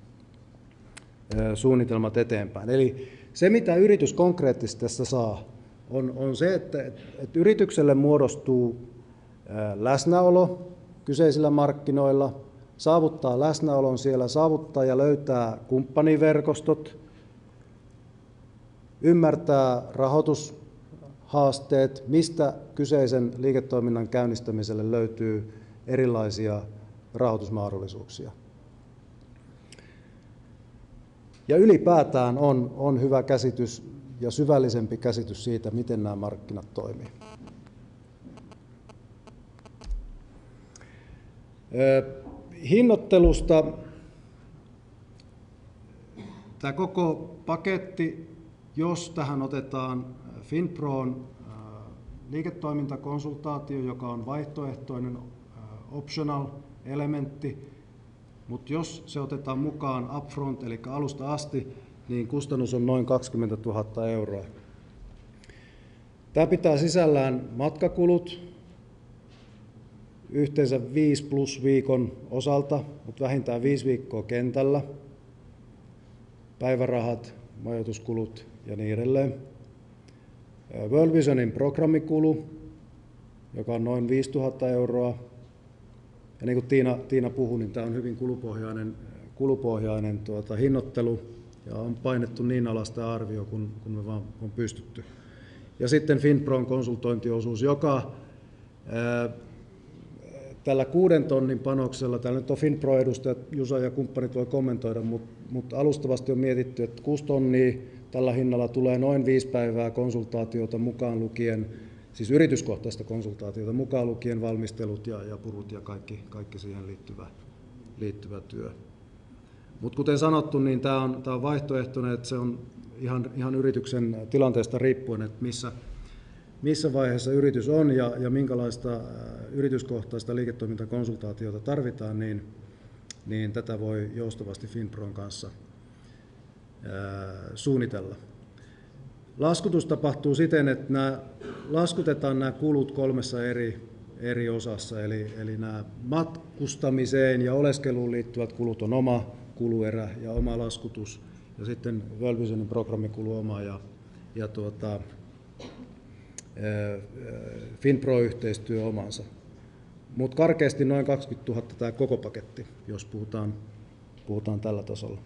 suunnitelmat eteenpäin. Eli se, mitä yritys konkreettisesti tästä saa, on, on se, että, että yritykselle muodostuu läsnäolo kyseisillä markkinoilla, saavuttaa läsnäolon siellä, saavuttaa ja löytää kumppaniverkostot, ymmärtää rahoitushaasteet, mistä kyseisen liiketoiminnan käynnistämiselle löytyy erilaisia rahoitusmahdollisuuksia. Ja ylipäätään on, on hyvä käsitys ja syvällisempi käsitys siitä, miten nämä markkinat toimii. Hinnoittelusta tämä koko paketti, jos tähän otetaan Finpron liiketoimintakonsultaatio, joka on vaihtoehtoinen optional elementti, mutta jos se otetaan mukaan upfront, eli alusta asti, niin kustannus on noin kaksikymmentätuhatta euroa. Tämä pitää sisällään matkakulut yhteensä viisi plus viikon osalta, mutta vähintään viisi viikkoa kentällä, päivärahat, majoituskulut ja niin edelleen. World Visionin programmikulu, joka on noin viisituhatta euroa. Ja niin kuin Tiina, Tiina puhui, niin tämä on hyvin kulupohjainen, kulupohjainen tuota, hinnoittelu ja on painettu niin alas tämä arvio, kun, kun me vaan on pystytty. Ja sitten Finpron konsultointiosuus, joka ää, tällä kuuden tonnin panoksella, täällä nyt on Finpro-edustajat, Jusa ja kumppanit voi kommentoida, mutta, mutta alustavasti on mietitty, että kuusi tonnia tällä hinnalla tulee noin viisi päivää konsultaatiota mukaan lukien, siis yrityskohtaista konsultaatiota mukaan lukien valmistelut ja, ja purut ja kaikki, kaikki siihen liittyvä, liittyvä työ. Mutta kuten sanottu, niin tämä on, tämä on vaihtoehtoinen, että se on ihan, ihan yrityksen tilanteesta riippuen, että missä, missä vaiheessa yritys on ja, ja minkälaista yrityskohtaista liiketoimintakonsultaatiota tarvitaan, niin, niin tätä voi joustavasti Finpron kanssa ää, suunnitella. Laskutus tapahtuu siten, että nämä, laskutetaan nämä kulut kolmessa eri, eri osassa, eli, eli nämä matkustamiseen ja oleskeluun liittyvät kulut on oma kuluerä ja oma laskutus, ja sitten World Visionin programmikulu oma ja, ja tuota, Finpro-yhteistyö omansa. Mutta karkeasti noin kaksikymmentätuhatta tämä koko paketti, jos puhutaan, puhutaan tällä tasolla.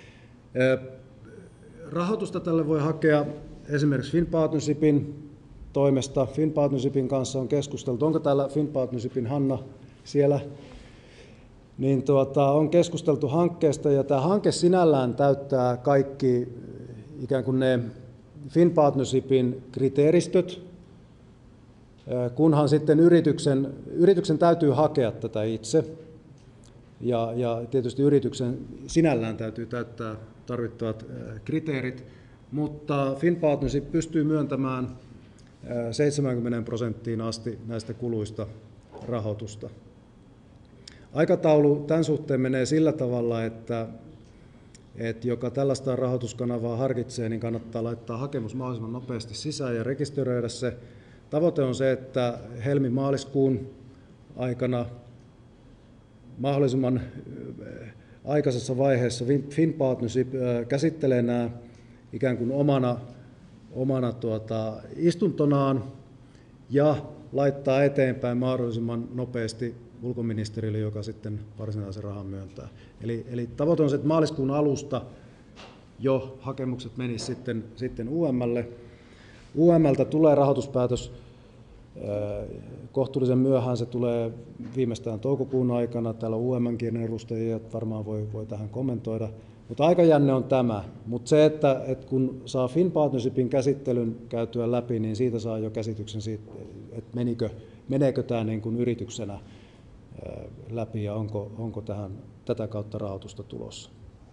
Rahoitusta tälle voi hakea esimerkiksi Finpartnershipin toimesta. Finpartnershipin kanssa on keskusteltu. Onko täällä Finpartnershipin Hanna siellä? Niin tuota, on keskusteltu hankkeesta, ja tämä hanke sinällään täyttää kaikki ikään kuin ne Finpartnershipin kriteeristöt, kunhan sitten yrityksen, yrityksen täytyy hakea tätä itse, ja, ja tietysti yrityksen sinällään täytyy täyttää tarvittavat kriteerit, mutta Finpartnership pystyy myöntämään seitsemänkymmentä prosenttiin asti näistä kuluista rahoitusta. Aikataulu tämän suhteen menee sillä tavalla, että, että joka tällaista rahoituskanavaa harkitsee, niin kannattaa laittaa hakemus mahdollisimman nopeasti sisään ja rekisteröidä se. Tavoite on se, että helmi-maaliskuun aikana mahdollisimman aikaisessa vaiheessa Finpartnership käsittelee nämä ikään kuin omana, omana tuota, istuntonaan ja laittaa eteenpäin mahdollisimman nopeasti ulkoministerille, joka sitten varsinaisen rahan myöntää. Eli, eli tavoite on se, että maaliskuun alusta jo hakemukset menisivät sitten, sitten U M:lle. U M:ltä tulee rahoituspäätös kohtuullisen myöhään, se tulee viimeistään toukokuun aikana. Täällä U M:nkin edustajia varmaan voi, voi tähän kommentoida. Mutta aikajänne on tämä. Mutta se, että, että kun saa Finpartnershipin käsittelyn käytyä läpi, niin siitä saa jo käsityksen siitä, että menikö, meneekö tämä niin kuin yrityksenä läpi ja onko, onko tähän, tätä kautta rahoitusta tulossa.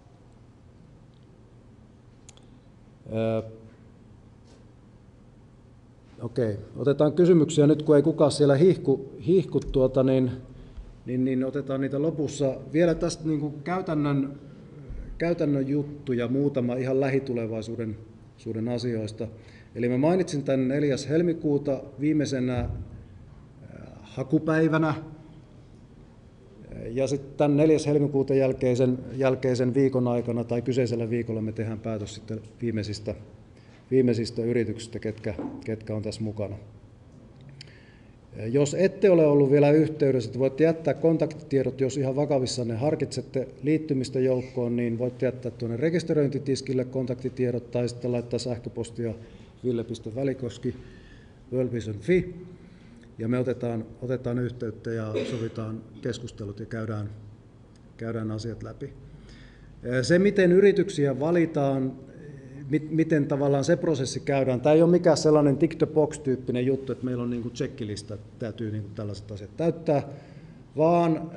Okei, otetaan kysymyksiä nyt, kun ei kukaan siellä hiihku, hiihku tuota, niin, niin, niin otetaan niitä lopussa. Vielä tästä niin kuin käytännön, käytännön juttuja, muutama ihan lähitulevaisuuden suuden asioista. Eli mä mainitsin tämän neljäs helmikuuta viimeisenä hakupäivänä, ja sitten tämän neljäs helmikuuta jälkeisen, jälkeisen viikon aikana tai kyseisellä viikolla me tehdään päätös sitten viimeisistä, viimeisistä yrityksistä, ketkä, ketkä on tässä mukana. Jos ette ole ollut vielä yhteydessä, että voitte jättää kontaktitiedot, jos ihan vakavissanne harkitsette liittymistä joukkoon, niin voitte jättää tuonne rekisteröintitiskille kontaktitiedot tai sitten laittaa sähköpostia ville piste välikoski world vision piste fi. Ja me otetaan, otetaan yhteyttä ja sovitaan keskustelut ja käydään, käydään asiat läpi. Se, miten yrityksiä valitaan, miten tavallaan se prosessi käydään, tämä ei ole mikään sellainen tick the box-tyyppinen juttu, että meillä on niin kuin checklista, että täytyy niin kuin tällaiset asiat täyttää, vaan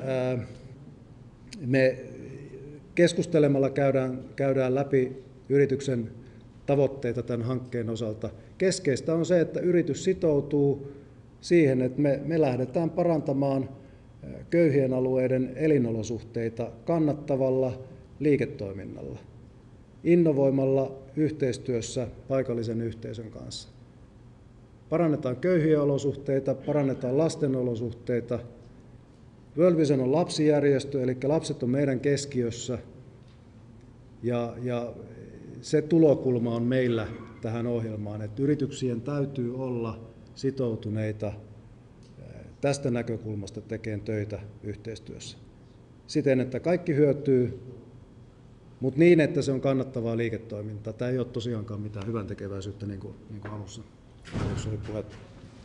me keskustelemalla käydään, käydään läpi yrityksen tavoitteita tämän hankkeen osalta. Keskeistä on se, että yritys sitoutuu siihen, että me, me lähdetään parantamaan köyhien alueiden elinolosuhteita kannattavalla liiketoiminnalla, innovoimalla yhteistyössä paikallisen yhteisön kanssa. parannetaan köyhien olosuhteita, parannetaan lasten olosuhteita. World Vision on lapsijärjestö, eli lapset on meidän keskiössä. Ja, ja se tulokulma on meillä tähän ohjelmaan, että yrityksien täytyy olla sitoutuneita tästä näkökulmasta tekemään töitä yhteistyössä. Siten, että kaikki hyötyy, mutta niin, että se on kannattavaa liiketoimintaa. Tämä ei ole tosiaankaan mitään hyväntekeväisyyttä, niin kuin, niin kuin alussa, alussa oli puhetta.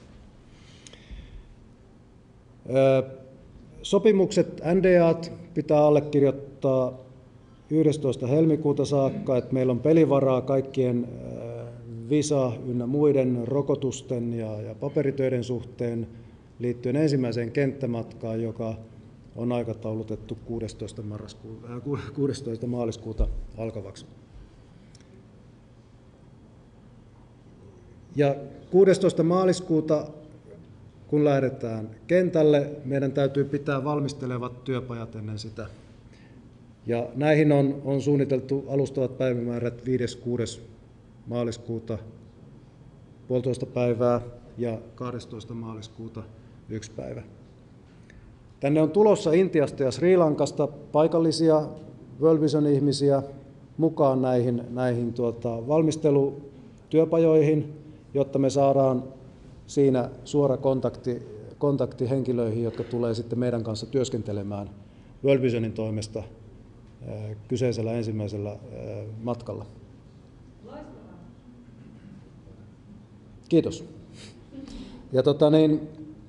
Sopimukset N D A:t pitää allekirjoittaa yhdestoista helmikuuta saakka, että meillä on pelivaraa kaikkien visa ynnä muiden rokotusten ja, ja paperitöiden suhteen liittyen ensimmäiseen kenttämatkaan, joka on aikataulutettu kuudestoista maaliskuuta alkavaksi. Ja kuudestoista maaliskuuta, kun lähdetään kentälle, meidän täytyy pitää valmistelevat työpajat ennen sitä. Ja näihin on, on suunniteltu alustavat päivämäärät viides kuudes maaliskuuta puolitoista päivää ja kahdestoista maaliskuuta yksi päivä. Tänne on tulossa Intiasta ja Sri Lankasta paikallisia World Vision-ihmisiä mukaan näihin, näihin tuota, valmistelutyöpajoihin, jotta me saadaan siinä suora kontakti, kontakti henkilöihin, jotka tulee sitten meidän kanssa työskentelemään World Visionin toimesta kyseisellä ensimmäisellä matkalla. Kiitos. Ja tota niin,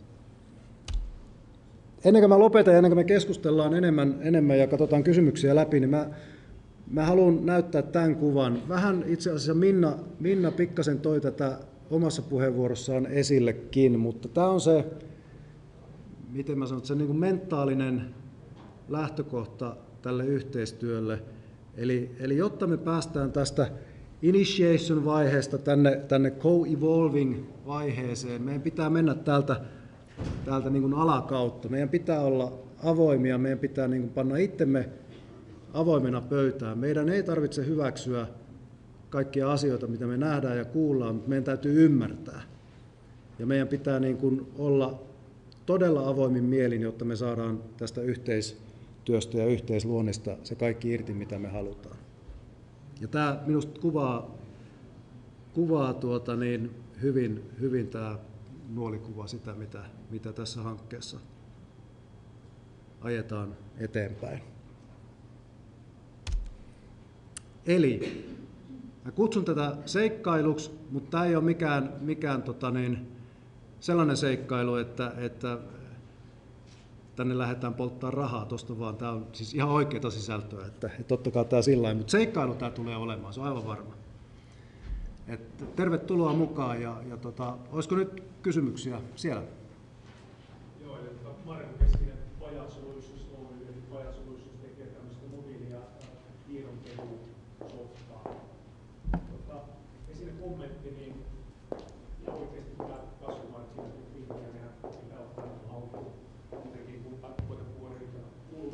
ennen kuin mä lopetan ja ennen kuin me keskustellaan enemmän, enemmän ja katsotaan kysymyksiä läpi, niin mä, mä haluan näyttää tämän kuvan. Vähän itse asiassa Minna, Minna pikkasen toi tätä omassa puheenvuorossaan esillekin, mutta tämä on se, miten mä sanon, se niin kuin mentaalinen lähtökohta tälle yhteistyölle. Eli, eli jotta me päästään tästä initiation-vaiheesta tänne, tänne co-evolving-vaiheeseen, meidän pitää mennä täältä, täältä niin kuin alakautta. Meidän pitää olla avoimia, meidän pitää niin kuin panna itsemme avoimena pöytään. Meidän ei tarvitse hyväksyä kaikkia asioita, mitä me nähdään ja kuullaan, mutta meidän täytyy ymmärtää. Ja meidän pitää niin kuin olla todella avoimin mielin, jotta me saadaan tästä yhteistyöstä ja yhteisluonnista se kaikki irti, mitä me halutaan. Ja tämä minusta kuvaa, kuvaa tuota niin hyvin, hyvin tämä nuolikuva sitä, mitä, mitä tässä hankkeessa ajetaan eteenpäin. Eli mä kutsun tätä seikkailuksi, mutta tämä ei ole mikään, mikään tota niin, sellainen seikkailu, että, että tänne lähdetään polttaa rahaa tuosta vaan. Tämä on siis ihan oikeaa sisältöä, että, että ottakaa tämä sillä lailla, mutta seikkailu tämä tulee olemaan, se on aivan varma. Että tervetuloa mukaan ja, ja tota, olisiko nyt kysymyksiä siellä? Joo, eli Marko Keskinen Pajasoluisuus Oy, eli Pajasoluisuus tekee tämmöistä mobiilia tiedonkeruusoftaa. Tota, esille kommentti, niin ja oikeasti tämä kasvumarkkinoita Intian ja pitää ottaa auki. Jotenkin kun voidaan puhua riittävän kuulus.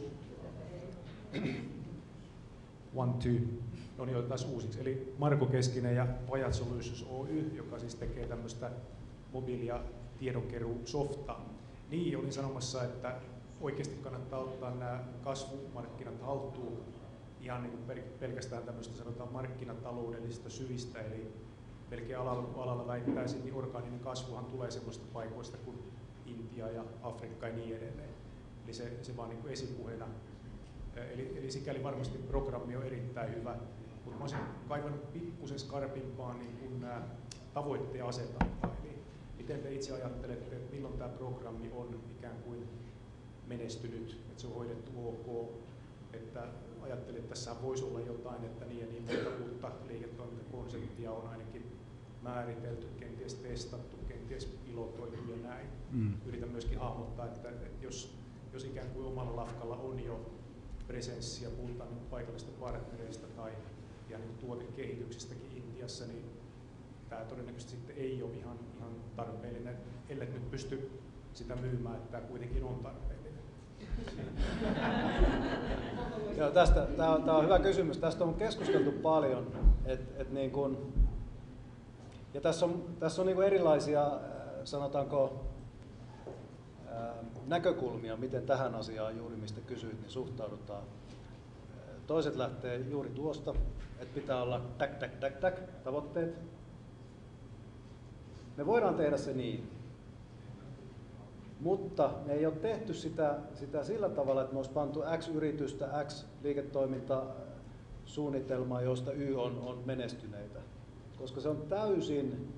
One, two. No niin, otetaan uusiksi. Eli Marko Keskinen ja Pajat Solutions Oy, joka siis tekee tämmöistä mobiilia tiedonkeruusoftaa. Niin, olin sanomassa, että oikeasti kannattaa ottaa nämä kasvumarkkinat haltuun ihan niin kuin pelkästään tämmöistä sanotaan markkinataloudellisista syistä. Eli melkein alalla, alalla väittäisin, niin orgaaninen kasvuhan tulee semmoista paikoista kuin Intia ja Afrikka ja niin edelleen. Eli se, se vaan niin kuin esipuheena. Eli, eli sikäli varmasti programmi on erittäin hyvä, mutta mä olisin kaivannut pikkusen skarpimpaan niin kuin nämä tavoitteen asetanta. Eli miten te itse ajattelette, että milloin tämä programmi on ikään kuin menestynyt, että se on hoidettu ok, että ajattelin, että tässä voisi olla jotain, että niin ja niin monta uutta liiketoimintakonseptia on ainakin määritelty, kenties testattu, kenties pilotoitu ja näin. Mm. Yritän myöskin hahmottaa, että, että jos, jos ikään kuin omalla lafkalla on jo presenssiä, puhutaan niin paikallisista partnereista tai ja niin tuotekehityksestäkin Intiassa, niin tämä todennäköisesti sitten ei ole ihan, ihan tarpeellinen, ellei nyt pysty sitä myymään, että tämä kuitenkin on tarpeellinen. Joo, tästä, tämä, on, tämä on hyvä kysymys. Tästä on keskusteltu paljon. Et, et niin kun, Ja tässä on, tässä on niin kuin erilaisia, sanotaanko, näkökulmia, miten tähän asiaan juuri mistä kysyit, niin suhtaudutaan. Toiset lähtee juuri tuosta, että pitää olla täk, täk, täk, täk, tavoitteet. Me voidaan tehdä se niin, mutta me ei ole tehty sitä, sitä sillä tavalla, että me olisi pantu X yritystä, X liiketoimintasuunnitelmaa, josta Y on, on menestyneitä. Koska se on täysin,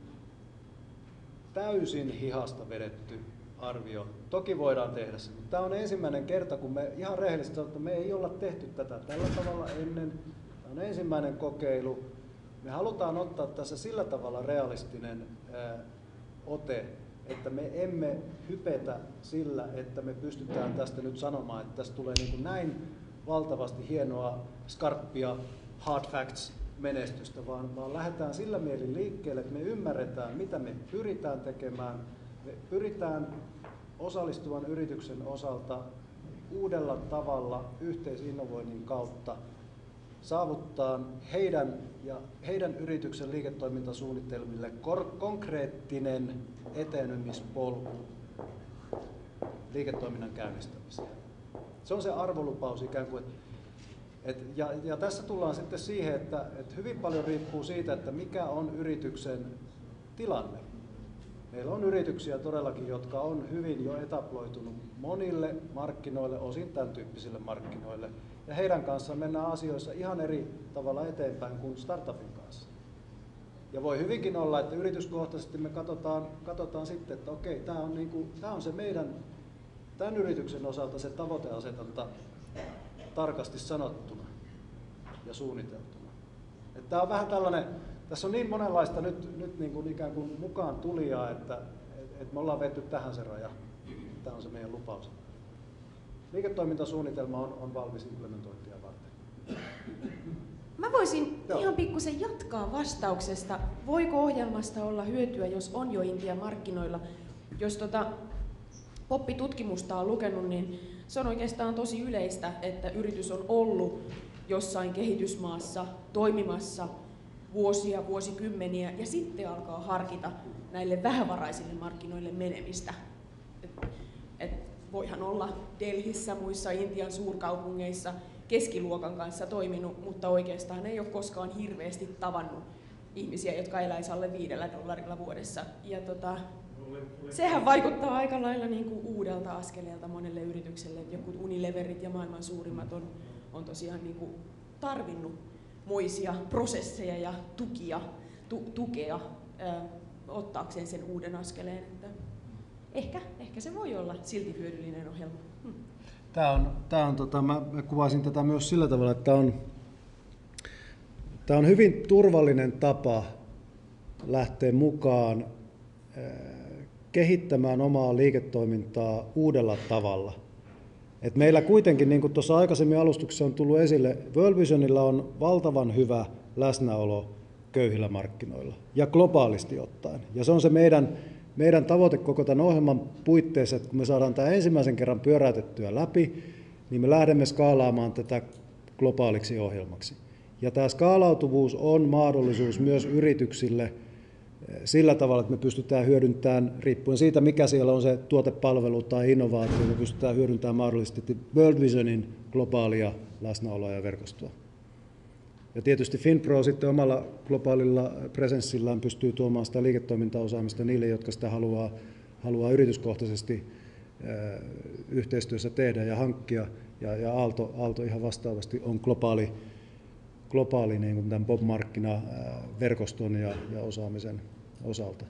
täysin hihasta vedetty arvio. Toki voidaan tehdä se, mutta tämä on ensimmäinen kerta, kun me ihan rehellisesti sanotaan, että me ei olla tehty tätä tällä tavalla ennen. Tämä on ensimmäinen kokeilu. Me halutaan ottaa tässä sillä tavalla realistinen ää, ote, että me emme hypetä sillä, että me pystytään tästä nyt sanomaan, että tästä tulee niin kuin näin valtavasti hienoa, skarppia, hard facts menestystä, vaan, vaan lähdetään sillä mielin liikkeelle, että me ymmärretään, mitä me pyritään tekemään. Me pyritään osallistuvan yrityksen osalta uudella tavalla yhteisinnovoinnin kautta saavuttaa heidän ja heidän yrityksen liiketoimintasuunnitelmille konkreettinen etenemispolku liiketoiminnan käynnistämiseen. Se on se arvolupaus ikään kuin. Et, ja, ja tässä tullaan sitten siihen, että et hyvin paljon riippuu siitä, että mikä on yrityksen tilanne. Meillä on yrityksiä todellakin, jotka on hyvin jo etaploitunut monille markkinoille, osin tämän tyyppisille markkinoille. Ja heidän kanssaan mennään asioissa ihan eri tavalla eteenpäin kuin startupin kanssa. Ja voi hyvinkin olla, että yrityskohtaisesti me katsotaan, katsotaan sitten, että okei, tämä on, niin kuin, tämä on se meidän, tämän yrityksen osalta se tavoiteasetanta tarkasti sanottuna ja suunniteltuna. Että tämä on vähän tällainen, tässä on niin monenlaista nyt, nyt niin kuin ikään kuin mukaan tulijaa, että, että me ollaan vetty tähän se raja. Tämä on se meidän lupaus. Liiketoimintasuunnitelma on, on valmis implementointia varten. Mä voisin Joo. ihan pikkusen jatkaa vastauksesta. Voiko ohjelmasta olla hyötyä, jos on jo Intian markkinoilla? Jos tota Poppi-tutkimusta on lukenut, niin se on oikeastaan tosi yleistä, että yritys on ollut jossain kehitysmaassa toimimassa vuosia, vuosikymmeniä ja sitten alkaa harkita näille vähävaraisille markkinoille menemistä. Et, et voihan olla Delhissä, muissa Intian suurkaupungeissa keskiluokan kanssa toiminut, mutta oikeastaan ei ole koskaan hirveästi tavannut ihmisiä, jotka eläisivät alle viidellä dollarilla vuodessa. Ja tota, sehän vaikuttaa aika lailla niin kuin uudelta askeleelta monelle yritykselle. Joku Unileverit ja maailman suurimmat on, on tosiaan niin kuin tarvinnut moisia prosesseja ja tukia, tu, tukea ää, ottaakseen sen uuden askeleen. Että ehkä, ehkä se voi olla silti hyödyllinen ohjelma. Hm. Tämä on, tämä on, tota, mä kuvasin tätä myös sillä tavalla, että tämä on, tämä on hyvin turvallinen tapa lähteä mukaan kehittämään omaa liiketoimintaa uudella tavalla. Et meillä kuitenkin, niin kuin tuossa aikaisemmin alustuksessa on tullut esille, World Visionilla on valtavan hyvä läsnäolo köyhillä markkinoilla ja globaalisti ottaen. Ja se on se meidän, meidän tavoite koko tämän ohjelman puitteissa, että kun me saadaan tämä ensimmäisen kerran pyöräytettyä läpi, niin me lähdemme skaalaamaan tätä globaaliksi ohjelmaksi. Ja tämä skaalautuvuus on mahdollisuus myös yrityksille sillä tavalla, että me pystytään hyödyntämään, riippuen siitä mikä siellä on se tuotepalvelu tai innovaatio, me pystytään hyödyntämään mahdollisesti World Visionin globaalia läsnäoloa ja verkostoa. Ja tietysti Finpro sitten omalla globaalilla presenssillään pystyy tuomaan sitä liiketoimintaosaamista niille, jotka sitä haluaa, haluaa yrityskohtaisesti ää, yhteistyössä tehdä ja hankkia. Ja, ja Aalto, Aalto ihan vastaavasti on globaali, globaali niin kuin tämän B O B-markkinaverkoston ja, ja osaamisen osalta.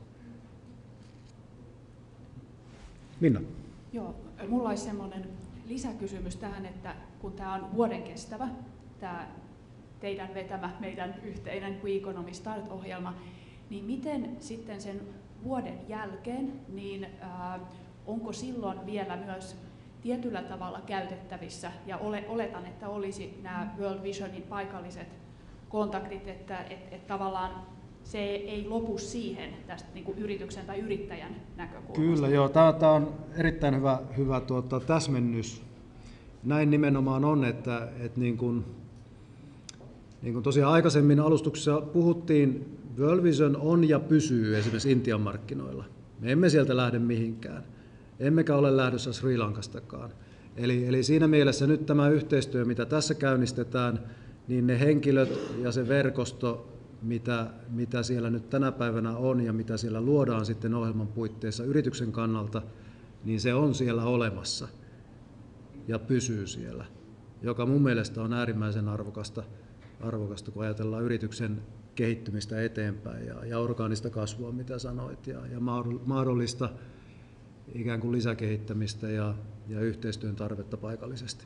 Minna. Joo, mulla olisi semmoinen lisäkysymys tähän, että kun tämä on vuoden kestävä, tämä teidän vetämä, meidän yhteinen Weconomy Start-ohjelma, niin miten sitten sen vuoden jälkeen, niin äh, onko silloin vielä myös tietyllä tavalla käytettävissä, ja ole, oletan, että olisi nämä World Visionin paikalliset kontaktit, että et, et tavallaan se ei lopu siihen tästä niin kuin yrityksen tai yrittäjän näkökulmasta. Kyllä, joo. Tämä on erittäin hyvä, hyvä tuota, täsmennys. Näin nimenomaan on, että, että niin kuin, niin kuin tosiaan aikaisemmin alustuksessa puhuttiin World Vision on ja pysyy esimerkiksi Intian markkinoilla. Me emme sieltä lähde mihinkään. Emmekä ole lähdössä Sri Lankastakaan. Eli, eli siinä mielessä nyt tämä yhteistyö, mitä tässä käynnistetään, niin ne henkilöt ja se verkosto, mitä, mitä siellä nyt tänä päivänä on ja mitä siellä luodaan sitten ohjelman puitteissa yrityksen kannalta, niin se on siellä olemassa ja pysyy siellä, joka mun mielestä on äärimmäisen arvokasta, arvokasta kun ajatellaan yrityksen kehittymistä eteenpäin ja, ja orgaanista kasvua, mitä sanoit, ja, ja mahdollista ikään kuin lisäkehittämistä ja, ja yhteistyön tarvetta paikallisesti.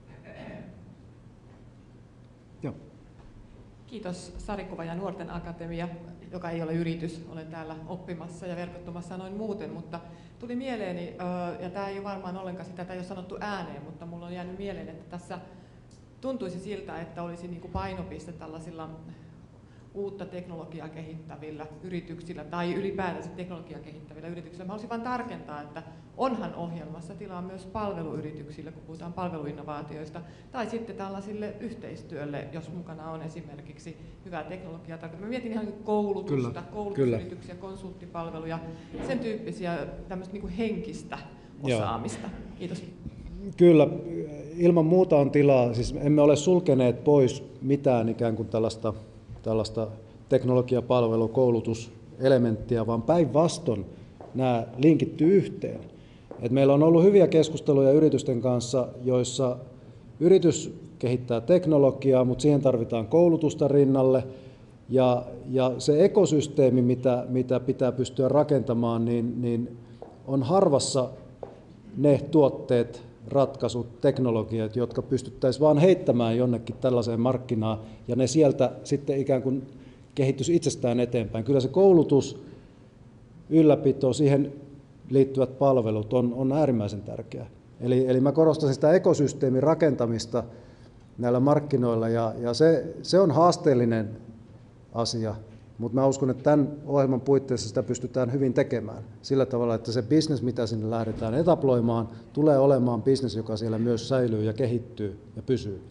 Joo. Kiitos Sarikuva ja Nuorten Akatemia, joka ei ole yritys. Olen täällä oppimassa ja verkottumassa noin muuten, mutta tuli mieleeni, ja tämä ei ole varmaan ollenkaan sitä, tämä ei ole sanottu ääneen, mutta mulla on jäänyt mieleen, että tässä tuntuisi siltä, että olisi niin kuin painopiste tällaisilla uutta teknologiaa kehittävillä yrityksillä tai ylipäätänsä teknologiaa kehittävillä yrityksillä. Mä haluaisin vain tarkentaa, että onhan ohjelmassa tilaa myös palveluyrityksille, kun puhutaan palveluinnovaatioista, tai sitten tällaisille yhteistyölle, jos mukana on esimerkiksi hyvää teknologiaa. Mä mietin ihan koulutusta, kyllä, koulutusyrityksiä, kyllä. konsulttipalveluja, sen tyyppisiä tämmöistä niin kuin henkistä osaamista. Joo. Kiitos. Kyllä, ilman muuta on tilaa. Siis emme ole sulkeneet pois mitään ikään kuin tällaista tällaista teknologiapalvelu- koulutuselementtiä, vaan päinvastoin nämä linkittyy yhteen. Et meillä on ollut hyviä keskusteluja yritysten kanssa, joissa yritys kehittää teknologiaa, mutta siihen tarvitaan koulutusta rinnalle, ja, ja se ekosysteemi, mitä, mitä pitää pystyä rakentamaan, niin, niin on harvassa ne tuotteet, ratkaisut, teknologiat, jotka pystyttäisiin vaan heittämään jonnekin tällaiseen markkinaan, ja ne sieltä sitten ikään kuin kehittyis itsestään eteenpäin. Kyllä se koulutus, ylläpito, siihen liittyvät palvelut on, on äärimmäisen tärkeää. Eli, eli mä korostaisin sitä ekosysteemin rakentamista näillä markkinoilla, ja, ja se, se on haasteellinen asia, mutta mä uskon, että tämän ohjelman puitteissa sitä pystytään hyvin tekemään sillä tavalla, että se business, mitä sinne lähdetään etaploimaan, tulee olemaan business, joka siellä myös säilyy ja kehittyy ja pysyy.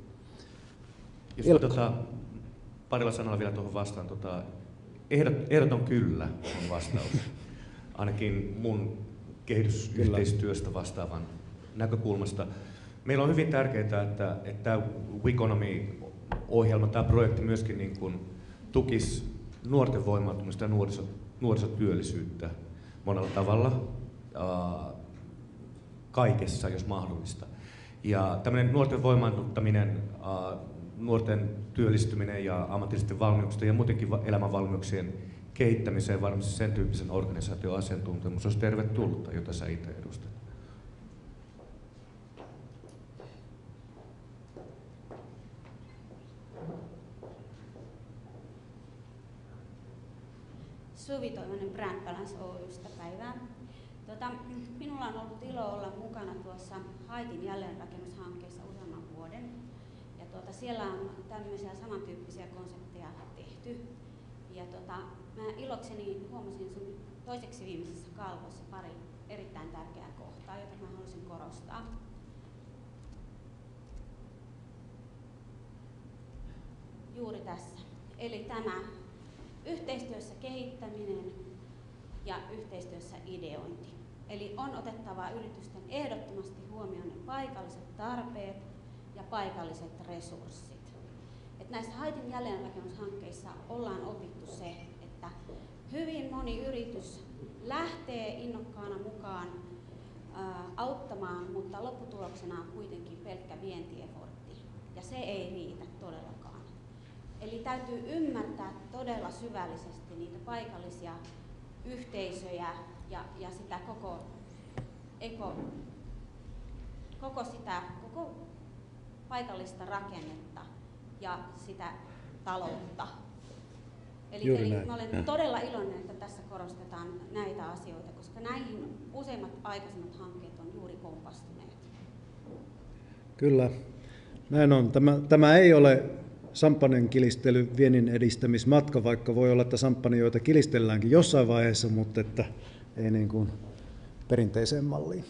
Jos tota, parilla sanalla vielä tuohon vastaan, tota, ehdot, ehdoton kyllä on vastaus, ainakin mun kehitysyhteistyöstä vastaavan näkökulmasta. Meillä on hyvin tärkeää, että, että tämä Weconomy-ohjelma, tämä projekti myöskin niin kuin tukisi nuorten voimaantumista ja nuoriso, nuorisotyöllisyyttä monella tavalla, ää, kaikessa, jos mahdollista. Ja tämmöinen nuorten voimaannuttaminen, ää, nuorten työllistyminen ja ammatillisten valmiuksien ja muutenkin elämänvalmiuksien kehittämiseen varmasti sen tyyppisen organisaation asiantuntemus olisi tervetullutta, jota sä itse edustat. Suvi Toivonen Brand Balance Oy:stä päivää. Tota, minulla on ollut ilo olla mukana tuossa Haitin jälleenrakennushankkeessa useamman vuoden. Ja tuota, siellä on tämmöisiä samantyyppisiä konsepteja tehty. Ja tota, mä ilokseni huomasin sun toiseksi viimeisessä kalvossa pari erittäin tärkeää kohtaa, jota mä haluaisin korostaa. Juuri tässä. Eli tämä yhteistyössä kehittäminen ja yhteistyössä ideointi. Eli on otettava yritysten ehdottomasti huomioon ne paikalliset tarpeet ja paikalliset resurssit. Et näissä Haitin jälleenrakennushankkeissa ollaan opittu se, että hyvin moni yritys lähtee innokkaana mukaan ää, auttamaan, mutta lopputuloksena on kuitenkin pelkkä vientiefortti. Ja se ei riitä todellakaan. Eli täytyy ymmärtää todella syvällisesti niitä paikallisia yhteisöjä ja, ja sitä koko, eko, koko, sitä, koko paikallista rakennetta ja sitä taloutta. Eli, eli mä olen todella iloinen, että tässä korostetaan näitä asioita, koska näihin useimmat aikaisemmat hankkeet on juuri kompastuneet. Kyllä, näin on. Tämä, tämä ei ole samppanin kilistely viennin edistämismatka, vaikka voi olla, että samppanioita kilistelläänkin jossain vaiheessa, mutta että ei niin kuin perinteiseen malliin.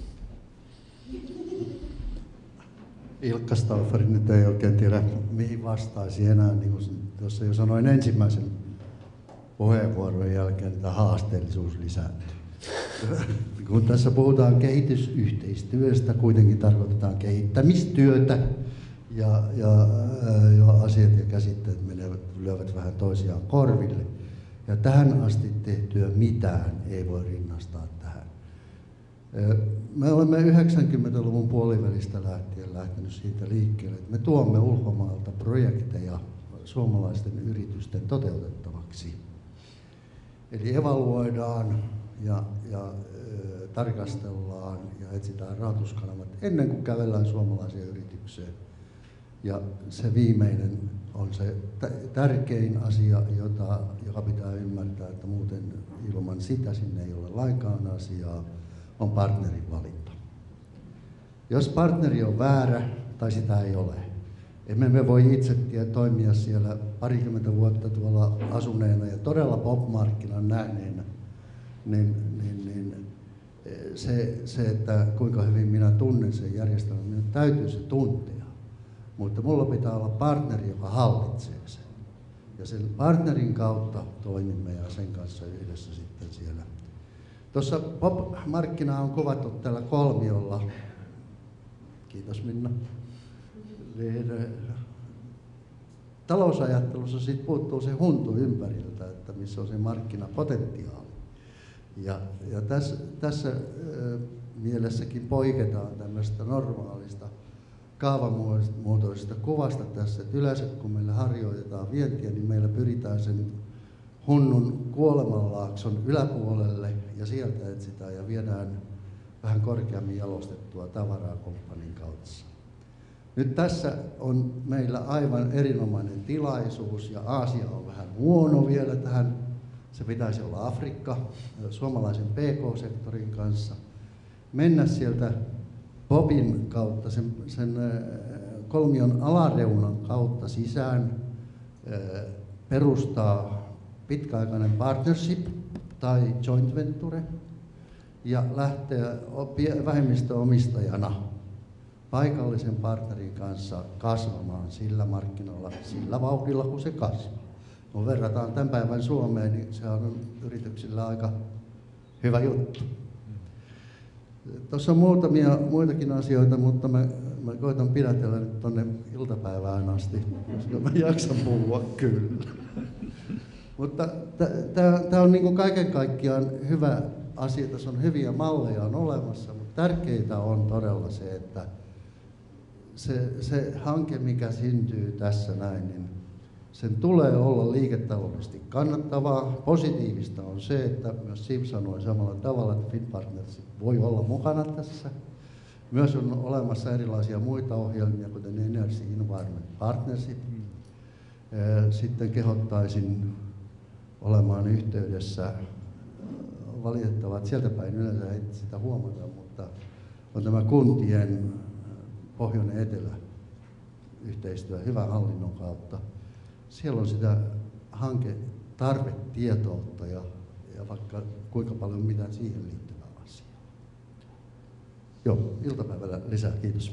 Ilkka Stauffer nyt ei oikein tiedä, mihin vastaisi enää. Niin kuin tuossa jo sanoin ensimmäisen puheenvuoron jälkeen, että haasteellisuus lisääntyy. Kun tässä puhutaan kehitysyhteistyöstä, kuitenkin tarkoitetaan kehittämistyötä ja, ja, ja asiat ja käsitteet menevät, lyövät vähän toisiaan korville. Ja tähän asti tehtyä mitään ei voi rinnastaa tähän. Me olemme yhdeksänkymmentäluvun puolivälistä lähtien lähtenyt siitä liikkeelle, että me tuomme ulkomaalta projekteja suomalaisten yritysten toteutettavaksi. Eli evaluoidaan ja, ja ö, tarkastellaan ja etsitään rahoituskanavat ennen kuin kävellään suomalaiseen yritykseen. Ja se viimeinen on se tärkein asia, jota, joka pitää ymmärtää, että muuten ilman sitä sinne ei ole lainkaan asiaa, on partnerin valinta. Jos partneri on väärä tai sitä ei ole, emme me voi itse toimia siellä parikymmentä vuotta tuolla asuneena ja todella pop-markkinan nähneenä, niin, niin, niin se, se, että kuinka hyvin minä tunnen sen järjestelmän, minun täytyy se tuntea. Mutta mulla pitää olla partneri, joka hallitsee sen. Ja sen partnerin kautta toimimme ja sen kanssa yhdessä sitten siellä. Tuossa pop-markkinaa on kuvattu tällä kolmiolla. Kiitos Minna. Talousajattelussa siitä puuttuu se huntu ympäriltä, että missä on se markkinapotentiaali. Ja, ja tässä, tässä äh, mielessäkin poiketaan tämmöistä normaalista kaavamuotoisesta kuvasta tässä, että yleensä kun meillä harjoitetaan vientiä, niin meillä pyritään sen hunnun kuolemanlaakson yläpuolelle ja sieltä etsitään ja viedään vähän korkeammin jalostettua tavaraa kumppanin kautta. Nyt tässä on meillä aivan erinomainen tilaisuus ja Aasia on vähän huono vielä tähän. Se pitäisi olla Afrikka suomalaisen P K-sektorin kanssa. Mennä sieltä Popin kautta, sen, sen kolmion alareunan kautta sisään, perustaa pitkäaikainen partnership tai joint venture ja lähteä vähemmistöomistajana paikallisen partnerin kanssa kasvamaan sillä markkinoilla, sillä vauhdilla kun se kasvaa. Kun verrataan tämän päivän Suomeen, niin se on yrityksillä aika hyvä juttu. Tuossa on muutamia muitakin asioita, mutta mä, mä koitan pidätellä nyt tuonne iltapäivään asti, koska mä jaksan puhua kyllä. Mutta tämä on niinku kaiken kaikkiaan hyvä asia, tässä on hyviä malleja on olemassa, mutta tärkeintä on todella se, että se, se hanke, mikä syntyy tässä näin, niin sen tulee olla liiketaloudellisesti kannattavaa. Positiivista on se, että myös Siv sanoi samalla tavalla, että Finpartners voi olla mukana tässä. Myös on olemassa erilaisia muita ohjelmia, kuten Energy Environment Partnership. Sitten kehottaisin olemaan yhteydessä. Valitettavaa, että sieltä päin yleensä ei sitä huomata, mutta on tämä kuntien pohjoinen-etelä yhteistyö hyvän hallinnon kautta. Siellä on sitä hanketarvetietoutta ja, ja vaikka kuinka paljon mitä siihen liittyvää asiaa. Joo, iltapäivällä lisää. Kiitos.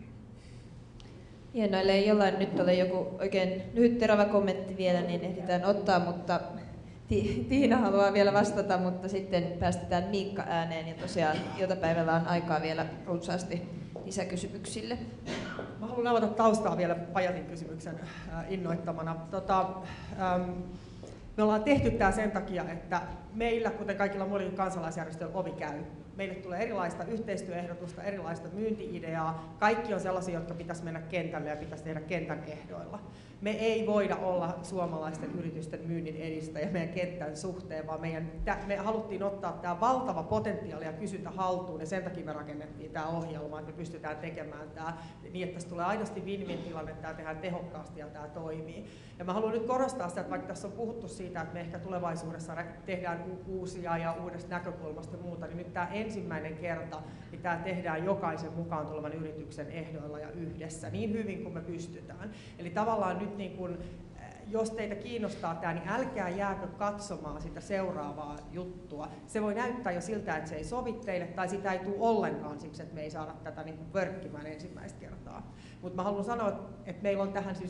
Hienoa, ellei jollain nyt ole joku oikein lyhyt terävä kommentti vielä, niin ehditään ottaa, mutta Tiina haluaa vielä vastata, mutta sitten päästetään Miikka ääneen ja tosiaan iltapäivällä on aikaa vielä runsaasti lisäkysymyksille. Mä haluan avata taustaa vielä Pajatin kysymyksen äh, innoittamana. Tota, ähm, me ollaan tehty tämä sen takia, että meillä, kuten kaikilla muilla kansalaisjärjestöillä, ovi käy. Meille tulee erilaista yhteistyöehdotusta, erilaista myynti-ideaa. Kaikki on sellaisia, jotka pitäisi mennä kentälle ja pitäisi tehdä kentän ehdoilla. Me ei voida olla suomalaisten yritysten myynnin edistäjä meidän kentän suhteen, vaan meidän, me haluttiin ottaa tämä valtava potentiaali ja kysyntä haltuun, ja sen takia me rakennettiin tämä ohjelma, että me pystytään tekemään tämä niin, että tässä tulee aidosti win-win tilanne, että tämä tehdään tehokkaasti ja tämä toimii. Ja mä haluan nyt korostaa sitä, että vaikka tässä on puhuttu siitä, että me ehkä tulevaisuudessa tehdään uusia ja uudesta näkökulmasta ja muuta, niin nyt tämä ensimmäinen kerta, niin tämä tehdään jokaisen mukaan tulevan yrityksen ehdoilla ja yhdessä, niin hyvin kuin me pystytään. Eli tavallaan nyt niin kun, jos teitä kiinnostaa tämä, niin älkää jääkö katsomaan sitä seuraavaa juttua. Se voi näyttää jo siltä, että se ei sovi teille, tai sitä ei tule ollenkaan siksi, että me ei saada tätä niin kuin pörkkimään ensimmäistä kertaa. Mutta mä haluan sanoa, että meillä on tähän siis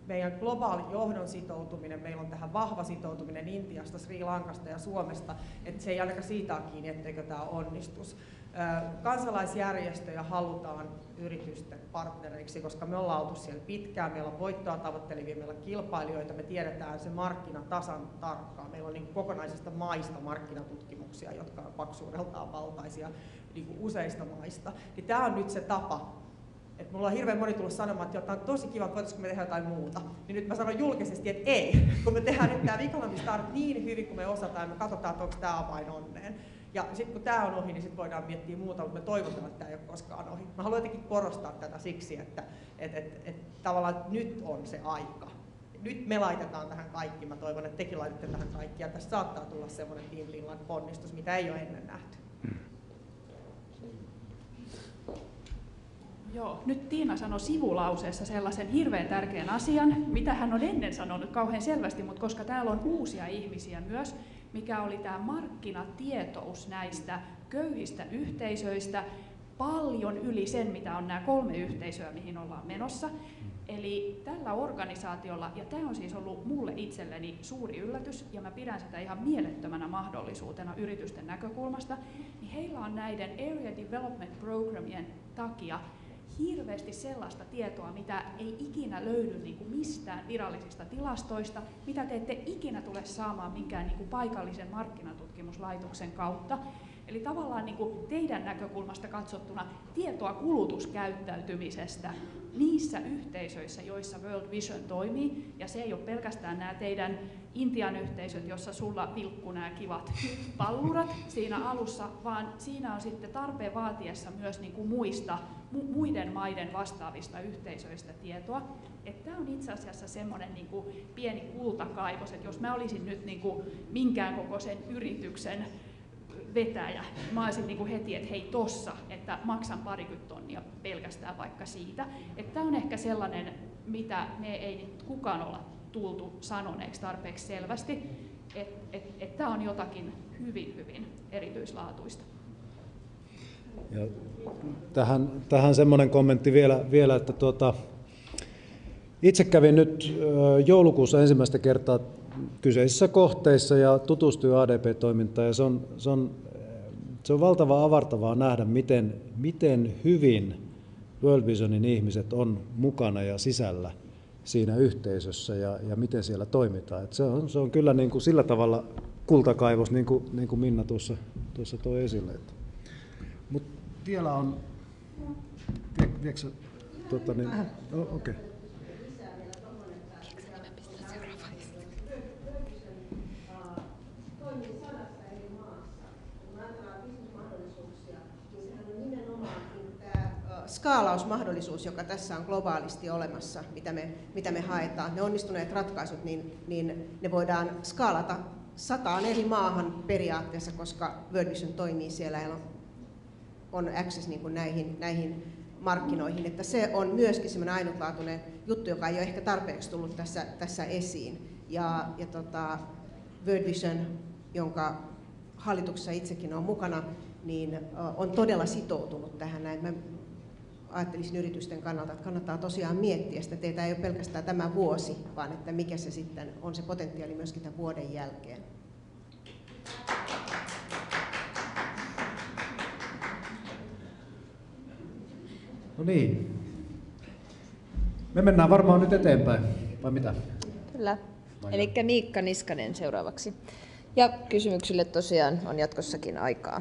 meidän globaali johdon sitoutuminen, meillä on tähän vahva sitoutuminen Intiasta, Sri Lankasta ja Suomesta, että se ei ainakaan siitä ole kiinni, etteikö tämä onnistus. Kansalaisjärjestöjä halutaan yritysten partneriksi, koska me ollaan oltu siellä pitkään, meillä on voittoa tavoittelevia, meillä on kilpailijoita, me tiedetään se markkina tasan tarkkaan. Meillä on niin kokonaisista maista markkinatutkimuksia, jotka on paksuudeltaan valtaisia niin useista maista. Niin tämä on nyt se tapa. Et mulla on hirveän moni tullut sanomaan, että on tosi kiva, voitaisiinko me tehdä jotain muuta. Niin nyt mä sanon julkisesti, että ei, kun me tehdään nyt tämä Weconomy Start niin hyvin kuin me osataan, ja me katsotaan, että onko tämä avain onneen. Ja sitten kun tämä on ohi, niin sitten voidaan miettiä muuta, mutta me toivotaan, että tämä ei ole koskaan ohi. Mä haluan jotenkin korostaa tätä siksi, että et, et, et, tavallaan nyt on se aika. Nyt me laitetaan tähän kaikki, mä toivon, että tekin laitatte tähän kaikki, ja tässä saattaa tulla semmoinen Team Finland ponnistus, mitä ei ole ennen nähty. Joo, nyt Tiina sanoi sivulauseessa sellaisen hirveän tärkeän asian, mitä hän on ennen sanonut kauhean selvästi, mutta koska täällä on uusia ihmisiä myös, mikä oli tämä markkinatietous näistä köyhistä yhteisöistä, paljon yli sen, mitä on nämä kolme yhteisöä, mihin ollaan menossa. Eli tällä organisaatiolla, ja tämä on siis ollut mulle itselleni suuri yllätys, ja mä pidän sitä ihan mielettömänä mahdollisuutena yritysten näkökulmasta, niin heillä on näiden Area Development Programmien takia hirveästi sellaista tietoa, mitä ei ikinä löydy niin kuin mistään virallisista tilastoista, mitä te ette ikinä tule saamaan minkään niin kuin paikallisen markkinatutkimuslaitoksen kautta. Eli tavallaan niin kuin teidän näkökulmasta katsottuna tietoa kulutuskäyttäytymisestä niissä yhteisöissä, joissa World Vision toimii, ja se ei ole pelkästään nämä teidän Intian yhteisöt, jossa sulla vilkkuu nämä kivat pallurat siinä alussa, vaan siinä on sitten tarpeen vaatiessa myös niin kuin muista, mu- muiden maiden vastaavista yhteisöistä tietoa. Tämä on itse asiassa semmoinen niin kuin pieni kultakaivos, että jos mä olisin nyt niin kuin minkään kokoisen yrityksen vetäjä. Mä olisin niin kuin heti, että hei tossa, että maksan parikymmentä tonnia pelkästään vaikka siitä. Tämä on ehkä sellainen, mitä me ei nyt kukaan olla tultu sanoneeksi tarpeeksi selvästi, että et, et tämä on jotakin hyvin, hyvin erityislaatuista. Ja tähän, tähän semmoinen kommentti vielä, vielä että tuota, itse kävin nyt joulukuussa ensimmäistä kertaa kyseisissä kohteissa ja tutustuin A D P-toimintaan, ja se on, se on, se on valtavan avartavaa nähdä, miten, miten hyvin World Visionin ihmiset on mukana ja sisällä siinä yhteisössä ja, ja miten siellä toimitaan. Et se, on, se on kyllä niin kuin sillä tavalla kultakaivos, niin kuin, niin kuin Minna tuossa, tuossa toi esille. Mutta vielä on... Vie, viekö, tuota, niin, no, okei. Okay. Skaalausmahdollisuus, joka tässä on globaalisti olemassa, mitä me, mitä me haetaan, ne onnistuneet ratkaisut, niin, niin ne voidaan skaalata sataan eri maahan periaatteessa, koska World Vision toimii siellä ja on, on access niin kuin näihin, näihin markkinoihin. Että se on myöskin semmoinen ainutlaatuinen juttu, joka ei ole ehkä tarpeeksi tullut tässä, tässä esiin. Ja, ja tota, World Vision, jonka hallituksessa itsekin on mukana, niin on todella sitoutunut tähän näin. Mä ajattelisin yritysten kannalta, että kannattaa tosiaan miettiä sitä, teitä ei ole pelkästään tämä vuosi, vaan että mikä se sitten on se potentiaali myöskin tämän vuoden jälkeen. No niin. Me mennään varmaan nyt eteenpäin, vai mitä? Kyllä. Eli Miikka Niskanen seuraavaksi. Ja kysymyksille tosiaan on jatkossakin aikaa.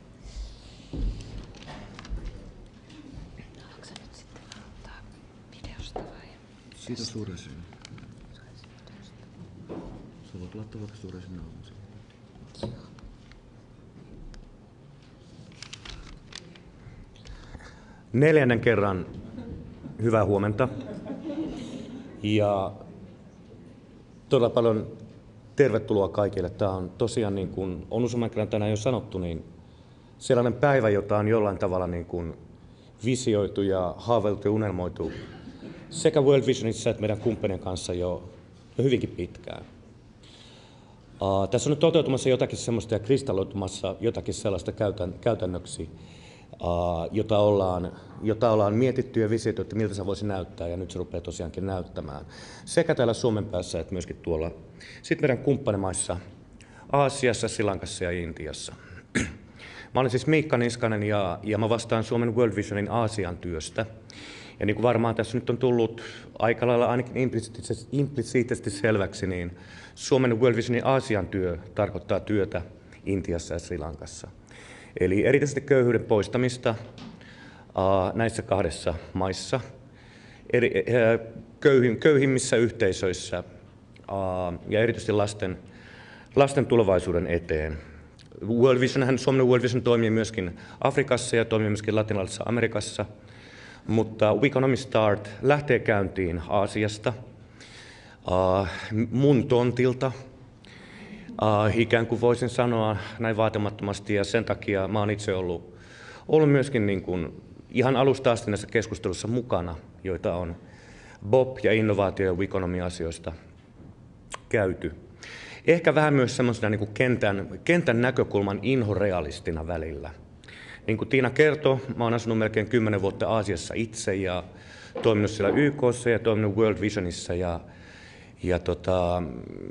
Siitä suuren syyn. Sä voit laittaa vaikka suuren syyn aamuisen. Neljännen kerran hyvää huomenta. Ja todella paljon tervetuloa kaikille. Tämä on tosiaan, niin kuin on useamman kerran tänään jo sanottu, niin sellainen päivä, jota on jollain tavalla niin kuin visioitu ja haaveiltu ja unelmoitu sekä World Visionissa että meidän kumppanien kanssa jo, jo hyvinkin pitkään. Uh, tässä on nyt toteutumassa jotakin sellaista ja kristalloitumassa jotakin sellaista käytän, käytännöksi, jota ollaan, jota ollaan mietitty ja visitty, että miltä se voisi näyttää, ja nyt se rupeaa tosiaankin näyttämään. Sekä täällä Suomen päässä että myöskin tuolla sitten meidän kumppanimaissa Aasiassa, Sri Lankassa ja Intiassa. Mä olen siis Miikka Niskanen ja, ja mä vastaan Suomen World Visionin Aasian työstä. Ja niin kuin varmaan tässä nyt on tullut aika lailla ainakin implisiittisesti, implisiittisesti selväksi, niin Suomen World Visionin Aasian työ tarkoittaa työtä Intiassa ja Sri Lankassa. Eli erityisesti köyhyyden poistamista uh, näissä kahdessa maissa, eri, uh, köyhim, köyhimmissä yhteisöissä uh, ja erityisesti lasten, lasten tulevaisuuden eteen. World Vision, Suomen World Vision toimii myöskin Afrikassa ja toimii myöskin Latinalaisessa Amerikassa, mutta Weconomy Start lähtee käyntiin Aasiasta, uh, mun tontilta, uh, ikään kuin voisin sanoa näin vaatimattomasti, ja sen takia mä oon itse ollut, ollut myöskin niin kuin ihan alusta asti näissä keskustelussa mukana, joita on Bob ja innovaatio- ja Weconomy-asioista käyty. Ehkä vähän myös semmoisena niin kuin kentän, kentän näkökulman inhorealistina välillä. Niin kuin Tiina kertoi, mä oon asunut melkein kymmenen vuotta Aasiassa itse ja toiminut siellä Y K:ssa ja toiminut World Visionissa ja, ja tota,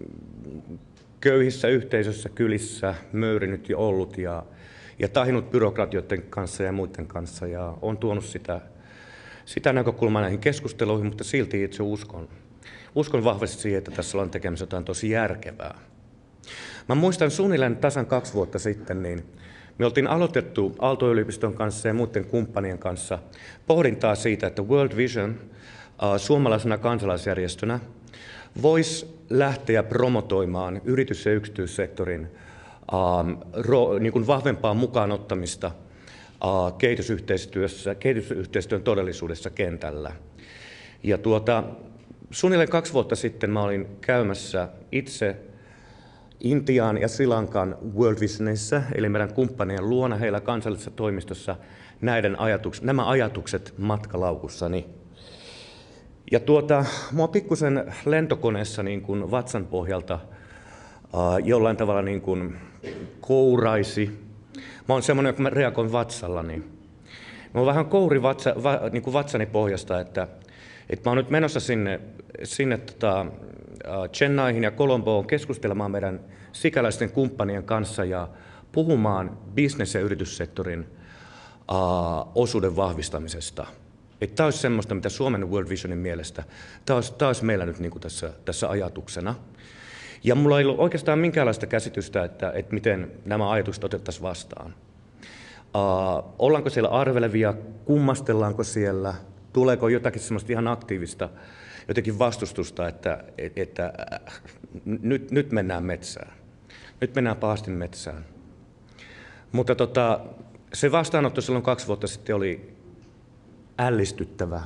köyhissä yhteisöissä, kylissä möyrinyt ja ollut ja, ja tahinut byrokratioiden kanssa ja muiden kanssa ja on tuonut sitä, sitä näkökulmaa näihin keskusteluihin, mutta silti itse uskon. Uskon vahvasti siihen, että tässä ollaan tekemässä jotain tosi järkevää. Mä muistan suunnilleen tasan kaksi vuotta sitten, niin me oltiin aloitettu Aalto yliopiston kanssa ja muiden kumppanien kanssa pohdintaa siitä, että World Vision uh, suomalaisena kansalaisjärjestönä voisi lähteä promotoimaan yritys- ja yksityissektorin um, ro, niin kuin vahvempaa mukaan ottamista uh, kehitysyhteistyössä, kehitysyhteistyön todellisuudessa kentällä. Ja tuota, suunnilleen kaksi vuotta sitten mä olin käymässä itse Intian ja Sri Lankan World Visionissa, eli meidän kumppanien luona heillä kansallisessa toimistossa näiden ajatuks, nämä ajatukset matkalaukussani. Ja tuota, mua pikkusen lentokoneessa niin kuin vatsan pohjalta uh, jollain tavalla niin kuin kouraisi. Mä oon semmoinen, kun mä reagoin vatsallani. Mä oon vähän kouri vatsa, va, niin kuin vatsani pohjasta, että että mä oon nyt menossa sinne, sinne tota, Chennaihin ja Colomboon keskustelemaan meidän sikäläisten kumppanien kanssa ja puhumaan business- ja yrityssektorin uh, osuuden vahvistamisesta. Tämä olisi semmoista, mitä Suomen World Visionin mielestä, tämä olisi, tämä olisi meillä nyt niin kuin tässä, tässä ajatuksena. Ja mulla ei ollut oikeastaan minkäänlaista käsitystä, että, että miten nämä ajatukset otettaisiin vastaan. Uh, ollaanko siellä arvelevia, kummastellaanko siellä, tuleeko jotakin semmoista ihan aktiivista, jotenkin vastustusta, että, että, että nyt, nyt mennään metsään. Nyt mennään pahasti metsään. Mutta tota, se vastaanotto silloin kaksi vuotta sitten oli ällistyttävä.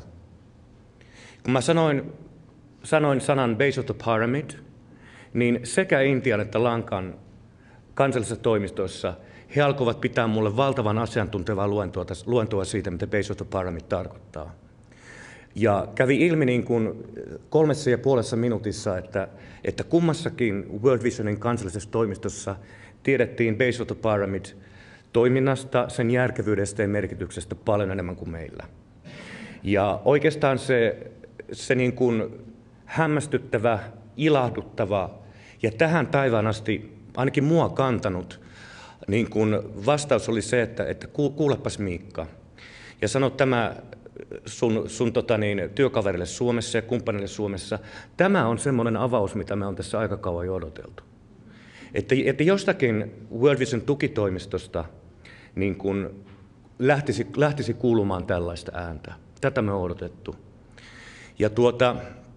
Kun mä sanoin, sanoin sanan base of the pyramid, niin sekä Intian että Lankan kansallisessa toimistossa he alkoivat pitää mulle valtavan asiantuntevaa luentoa, luentoa siitä, mitä base of the pyramid tarkoittaa. Ja kävi ilmi niin kuin kolmessa ja puolessa minuutissa, että, että kummassakin World Visionin kansallisessa toimistossa tiedettiin base of the pyramid toiminnasta, sen järkevyydestä ja merkityksestä paljon enemmän kuin meillä. Ja oikeastaan se, se niin kuin hämmästyttävä, ilahduttava ja tähän päivään asti ainakin mua kantanut niin kuin vastaus oli se, että, että kuulepas Miikka ja sano tämä sun, sun tota niin, työkaverille Suomessa ja kumppanille Suomessa. Tämä on semmoinen avaus, mitä me on tässä aika kauan jo odoteltu. Että, että jostakin World Vision tukitoimistosta niin kun lähtisi, lähtisi kuulumaan tällaista ääntä. Tätä me on odotettu. Ja, tuota,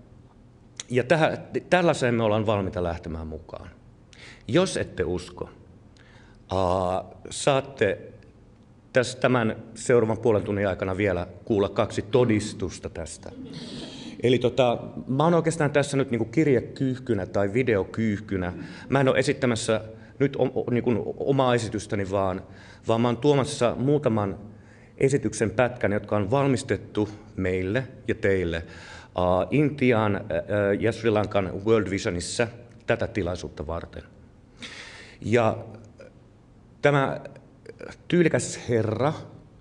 ja tähän, tällaiseen me ollaan valmiita lähtemään mukaan. Jos ette usko, aa, saatte tässä tämän seuraavan puolen tunnin aikana vielä kuulla kaksi todistusta tästä. Eli tota, mä oon oikeastaan tässä nyt niinku kirjekyyhkynä tai videokyyhkynä. Mä en ole esittämässä nyt o, niinku omaa esitystäni, vaan, vaan mä oon tuomassa muutaman esityksen pätkän, jotka on valmistettu meille ja teille uh, Intian uh, ja Sri Lankan World Visionissa tätä tilaisuutta varten. Ja tämä tyylikäs herra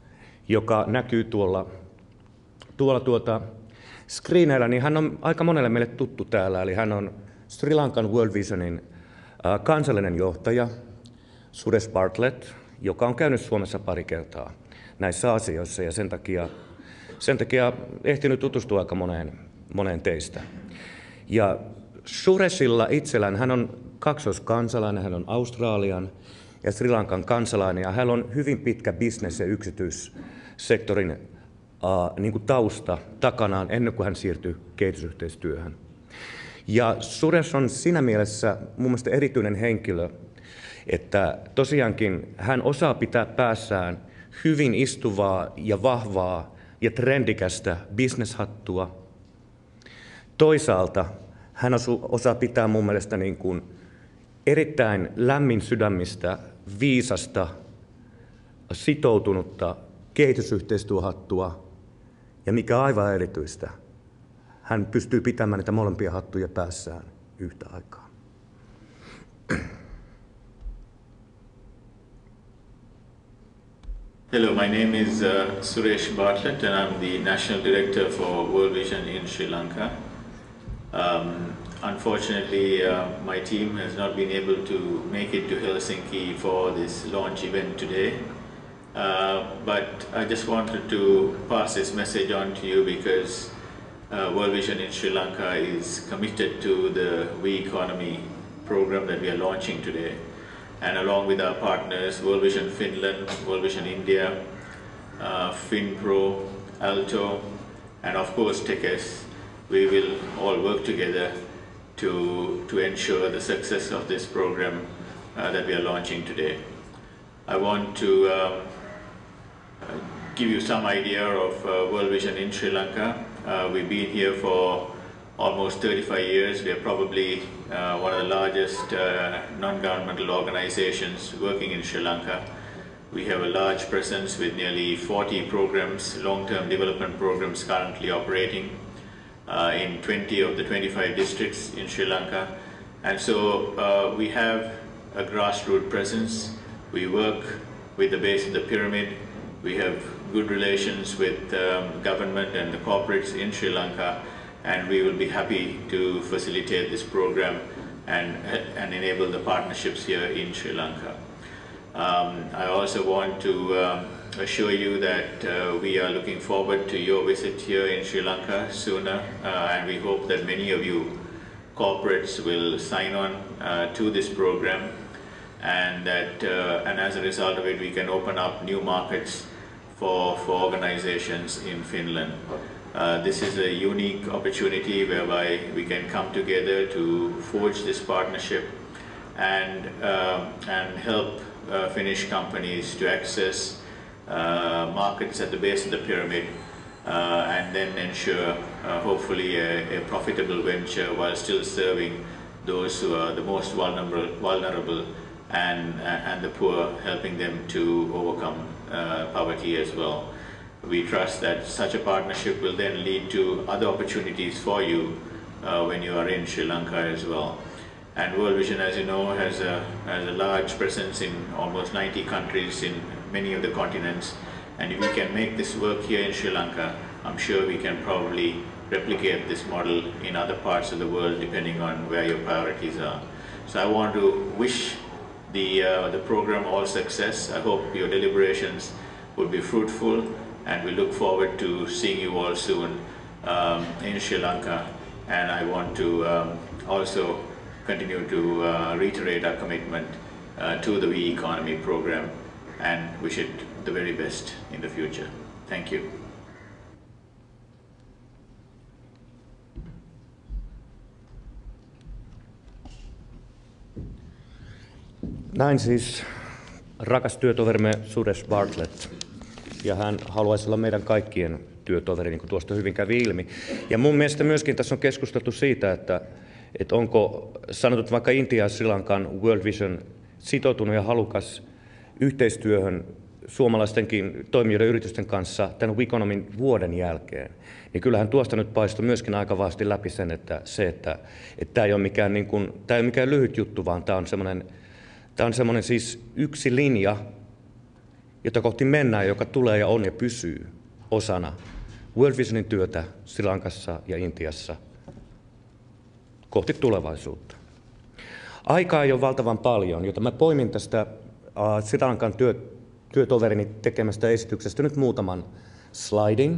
joka näkyy tuolla, tuolla tuota screeneillä, niin hän on aika monelle meille tuttu täällä. Eli hän on Sri Lankan World Visionin äh, kansallinen johtaja, Suresh Bartlett, joka on käynyt Suomessa pari kertaa näissä asioissa ja sen takia, sen takia ehtinyt tutustua aika moneen, moneen teistä. Ja Sureshilla itsellään, hän on kaksoiskansalainen, hän on Australian ja Sri Lankan kansalainen ja hän on hyvin pitkä business- ja yksityissektorin uh, niin kuin tausta takanaan ennen kuin hän siirtyi kehitysyhteistyöhön. Ja Suresh on siinä mielessä mun mielestä erityinen henkilö, että tosiaankin hän osaa pitää päässään hyvin istuvaa ja vahvaa ja trendikästä bisneshattua. Toisaalta hän osaa pitää mun mielestä niin kuin erittäin lämmin sydämistä, viisasta, sitoutunutta kehitysyhteistyöhattua ja mikä aivan erityistä, hän pystyy pitämään niitä molempia hattuja päässään yhtä aikaa. Hello, my name is uh, Suresh Bartlett and I'm the National Director for World Vision in Sri Lanka. Um, unfortunately, uh, my team has not been able to make it to Helsinki for this launch event today. Uh, but I just wanted to pass this message on to you because uh, World Vision in Sri Lanka is committed to the Weconomy program that we are launching today. And along with our partners, World Vision Finland, World Vision India, uh, Finpro, Aalto, and of course Kickoff, we will all work together to, to ensure the success of this program uh, that we are launching today. I want to um, give you some idea of uh, World Vision in Sri Lanka. Uh, we've been here for almost thirty-five years. We are probably uh, one of the largest uh, non-governmental organizations working in Sri Lanka. We have a large presence with nearly forty programs, long-term development programs currently operating uh, in twenty of the twenty-five districts in Sri Lanka. And so uh, we have a grassroots presence. We work with the base of the pyramid. We have good relations with um, government and the corporates in Sri Lanka. And we will be happy to facilitate this program and, and enable the partnerships here in Sri Lanka. Um, I also want to um, assure you that uh, we are looking forward to your visit here in Sri Lanka sooner, uh, and we hope that many of you corporates will sign on uh, to this program, and that uh, and as a result of it we can open up new markets for, for organizations in Finland. Uh, this is a unique opportunity whereby we can come together to forge this partnership and, uh, and help uh, Finnish companies to access uh, markets at the base of the pyramid uh, and then ensure uh, hopefully a, a profitable venture while still serving those who are the most vulnerable, vulnerable and, and the poor, helping them to overcome uh, poverty as well. We trust that such a partnership will then lead to other opportunities for you uh, when you are in Sri Lanka as well. And World Vision, as you know, has a, has a large presence in almost ninety countries in many of the continents. And if we can make this work here in Sri Lanka, I'm sure we can probably replicate this model in other parts of the world depending on where your priorities are. So I want to wish the, uh, the program all success. I hope your deliberations will be fruitful. And we look forward to seeing you all soon um, in Sri Lanka. And I want to um, also continue to uh, reiterate our commitment uh, to the Weconomy program and wish it the very best in the future. Thank you. Näin siis rakas työtoverimme Suresh Bartlett. Ja hän haluaisi olla meidän kaikkien työtoveri, niin kuin tuosta hyvin kävi ilmi. Ja mun mielestä myöskin tässä on keskusteltu siitä, että, että onko sanotut vaikka Intia ja Sri Lankan World Vision sitoutunut ja halukas yhteistyöhön suomalaistenkin toimijoiden yritysten kanssa tämän Weconomin vuoden jälkeen. Niin kyllähän tuosta nyt paistoi myöskin aika vahvasti läpi sen, että, se, että, että tämä ei ole mikään, niin kuin, tämä ei ole mikään lyhyt juttu, vaan tämä on semmoinen, tämä on semmoinen siis yksi linja, jota kohti mennään, joka tulee ja on ja pysyy osana World Visionin työtä Sri Lankassa ja Intiassa kohti tulevaisuutta. Aikaa ei ole valtavan paljon, jota mä poimin tästä uh, Sri Lankan työ, työtoverini tekemästä esityksestä nyt muutaman slaidin.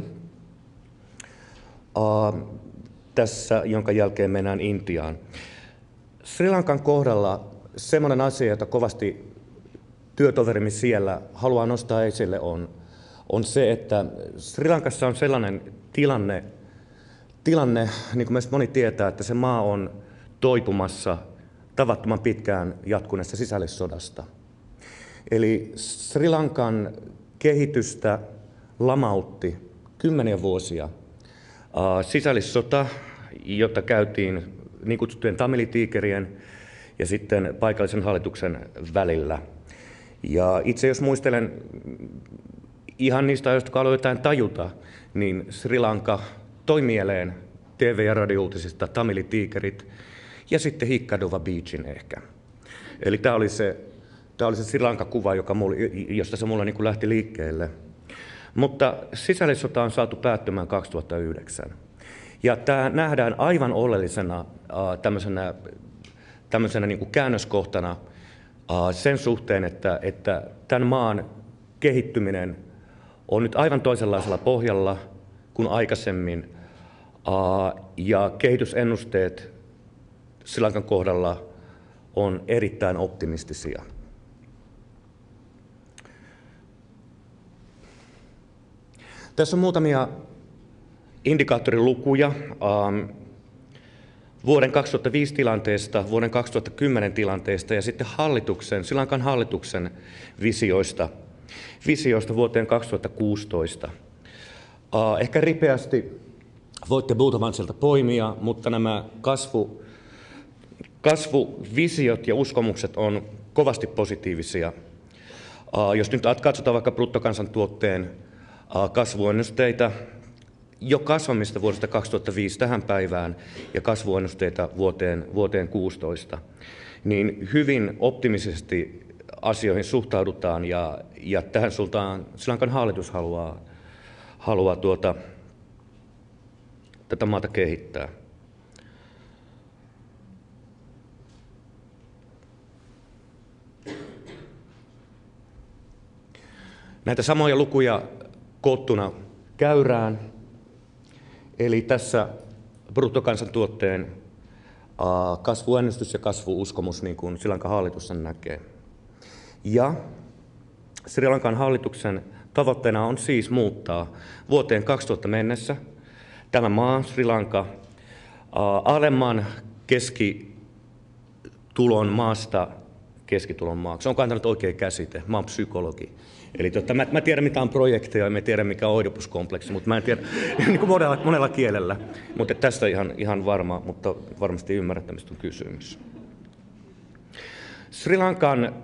Uh, tässä, jonka jälkeen mennään Intiaan. Sri Lankan kohdalla semmoinen asia, jota kovasti työtoverimme siellä haluaa nostaa esille, on, on se, että Sri Lankassa on sellainen tilanne, tilanne, niin kuin meistä moni tietää, että se maa on toipumassa tavattoman pitkään jatkuneesta sisällissodasta. Eli Sri Lankan kehitystä lamautti kymmeniä vuosia sisällissota, jota käytiin niin kutsuttujen tamilitiikerien ja sitten paikallisen hallituksen välillä. Ja itse jos muistelen ihan niistä ajoista, kun aloin jotain tajuta, niin Sri Lanka toi mieleen T V- ja radio-uutisista tamilitiikerit ja sitten Hikkadova Beachin ehkä. Eli tämä oli se, tämä oli se Sri Lanka-kuva, joka mulla, josta se mulla niin kuin lähti liikkeelle. Mutta sisällissota on saatu päättymään kaksituhattayhdeksän. Ja tämä nähdään aivan oleellisena äh, tämmöisenä, tämmöisenä niin kuin käännöskohtana äh, sen suhteen, että, että tämän maan kehittyminen on nyt aivan toisenlaisella pohjalla kuin aikaisemmin. Uh, ja kehitysennusteet Sri Lankan kohdalla on erittäin optimistisia. Tässä on muutamia indikaattorilukuja um, vuoden kaksituhattaviisi tilanteesta, vuoden kaksituhattakymmenen tilanteesta ja sitten hallituksen, Sri Lankan hallituksen visioista, visioista vuoteen kaksituhattakuusitoista. Uh, ehkä ripeästi voitte muutaman sieltä poimia, mutta nämä kasvu, kasvuvisiot ja uskomukset on kovasti positiivisia. Uh, jos nyt katsotaan vaikka bruttokansantuotteen uh, kasvuennusteita, jo kasvamista vuodesta kaksituhattaviisi tähän päivään ja kasvuennusteita vuoteen, vuoteen kuusitoista, niin hyvin optimisesti asioihin suhtaudutaan ja, ja tähän suuntaan Sri Lankan hallitus haluaa, haluaa tuota, tätä maata kehittää. Näitä samoja lukuja koottuna käyrään. Eli tässä bruttokansantuotteen kasvuennustus ja kasvuuskomus, niin kuin Sri Lankan hallitus sen näkee. Ja Sri Lankan hallituksen tavoitteena on siis muuttaa vuoteen kaksituhatta mennessä tämä maa, Sri Lanka, alemman keskitulon maasta keskitulon maaksi. Onko antanut oikea käsite? Mä oon psykologi. Eli totta, mä, mä tiedän mitä on projekteja ja mä tiedän mikä on oidopuskompleksi, mutta mä en tiedä niin kuin monella, monella kielellä. Mutta tästä ihan, ihan varma, mutta varmasti ymmärrätte, mistä on kysymys. Sri Lankan äh,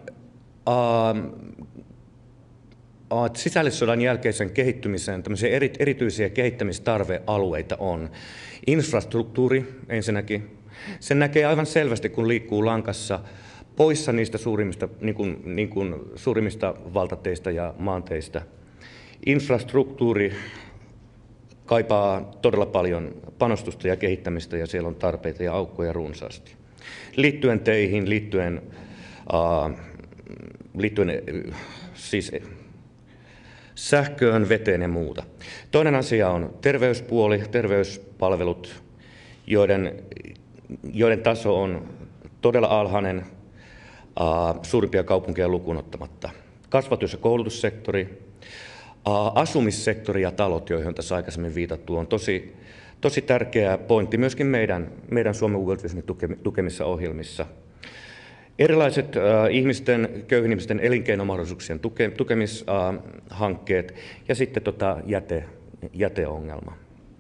äh, sisällissodan jälkeisen kehittymisen tämmöisiä eri, erityisiä kehittämistarvealueita on. Infrastruktuuri ensinnäkin. Sen näkee aivan selvästi, kun liikkuu Lankassa poissa niistä suurimmista, niin kuin, niin kuin suurimmista valtateistä ja maanteistä. Infrastruktuuri kaipaa todella paljon panostusta ja kehittämistä ja siellä on tarpeita ja aukkoja runsaasti. Liittyen teihin, liittyen, uh, liittyen uh, siis sähköön, veteen ja muuta. Toinen asia on terveyspuoli, terveyspalvelut, joiden, joiden taso on todella alhainen. Uh, suurimpia kaupunkeja lukuun ottamatta. Kasvatus- ja koulutussektori, uh, asumissektori ja talot, joihin tässä aikaisemmin viitattu, on tosi, tosi tärkeä pointti myöskin meidän, meidän Suomen World Visionin tukemissa ohjelmissa. Erilaiset uh, ihmisten, köyhien ihmisten elinkeinomahdollisuuksien tuke, tukemishankkeet uh, ja sitten tota jäte, jäteongelma.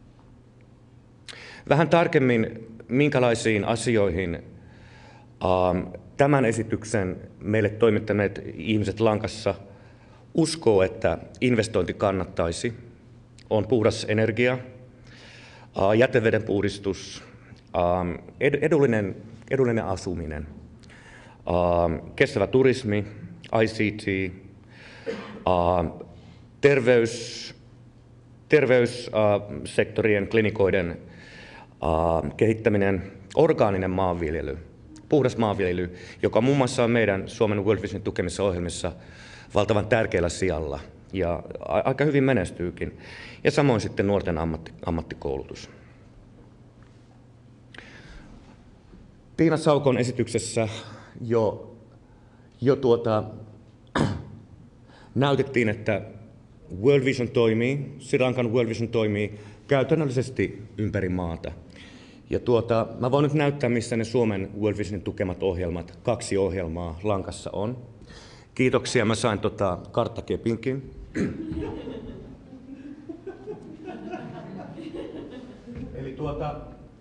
Vähän tarkemmin, minkälaisiin asioihin uh, tämän esityksen meille toimittaneet ihmiset Lankassa uskoo, että investointi kannattaisi. On puhdas energia, jäteveden puhdistus, edullinen, edullinen asuminen, kestävä turismi, I C T, Uh, terveys, terveyssektorien, uh, klinikoiden uh, kehittäminen, orgaaninen maanviljely, puhdas maanviljely, joka muun muassa on meidän Suomen World Vision tukemissa ohjelmissa valtavan tärkeällä sijalla ja aika hyvin menestyykin. Ja samoin sitten nuorten ammatti, ammattikoulutus. Tiina Saukon esityksessä jo, jo tuota, näytettiin, että World Vision toimii, Sri Lankan World Vision toimii käytännöllisesti ympäri maata. Ja tuota, mä voin nyt näyttää, missä ne Suomen World Visionin tukemat ohjelmat, kaksi ohjelmaa Lankassa on. Kiitoksia, mä sain tota karttakepinkin. Eli tuota,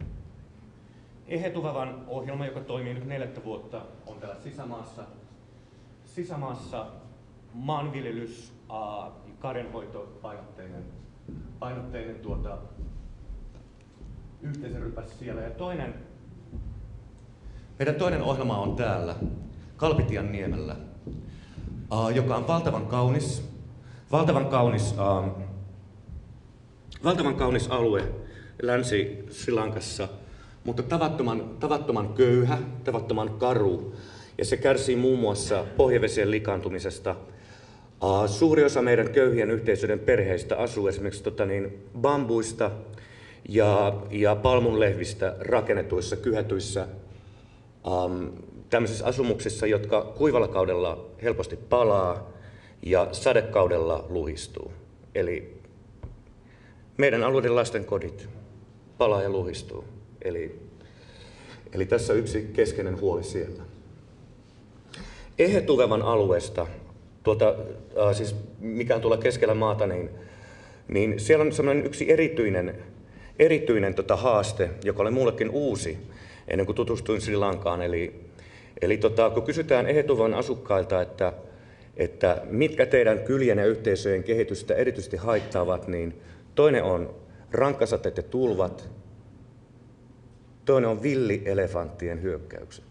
Ehetuvavan ohjelma, joka toimii nyt neljättä vuotta, on täällä sisämaassa. Sisämaassa maanviljelys, ja karjanhoitopainotteinen painotteinen tuota, yhteisörypäs siellä. Ja toinen, meidän toinen ohjelma on täällä, Kalpitian niemellä, uh, joka on valtavan kaunis, valtavan kaunis, uh, valtavan kaunis alue Länsi-Sri Lankassa, mutta tavattoman, tavattoman köyhä, tavattoman karu, ja se kärsii muun muassa pohjavesien likaantumisesta. Uh, suuri osa meidän köyhien yhteisöiden perheistä asuu esimerkiksi tota niin, bambuista ja, ja palmunlehvistä rakennetuissa, kyhätyissä um, tämmöisissä asumuksissa, jotka kuivalla kaudella helposti palaa ja sadekaudella luhistuu. Eli meidän alueiden lasten kodit palaa ja luhistuu. Eli, eli tässä yksi keskeinen huoli siellä. Ehetuvevan alueesta, tuota, äh, siis mikä on tuolla keskellä maata, niin, niin siellä on sellainen yksi erityinen, erityinen tota, haaste, joka oli mullekin uusi ennen kuin tutustuin Sri Lankaan. Eli, eli tota, kun kysytään Ehetuvevan asukkailta, että, että mitkä teidän kylien ja yhteisöjen kehitystä erityisesti haittaavat, niin toinen on rankkasateet ja tulvat, toinen on villielefanttien hyökkäykset.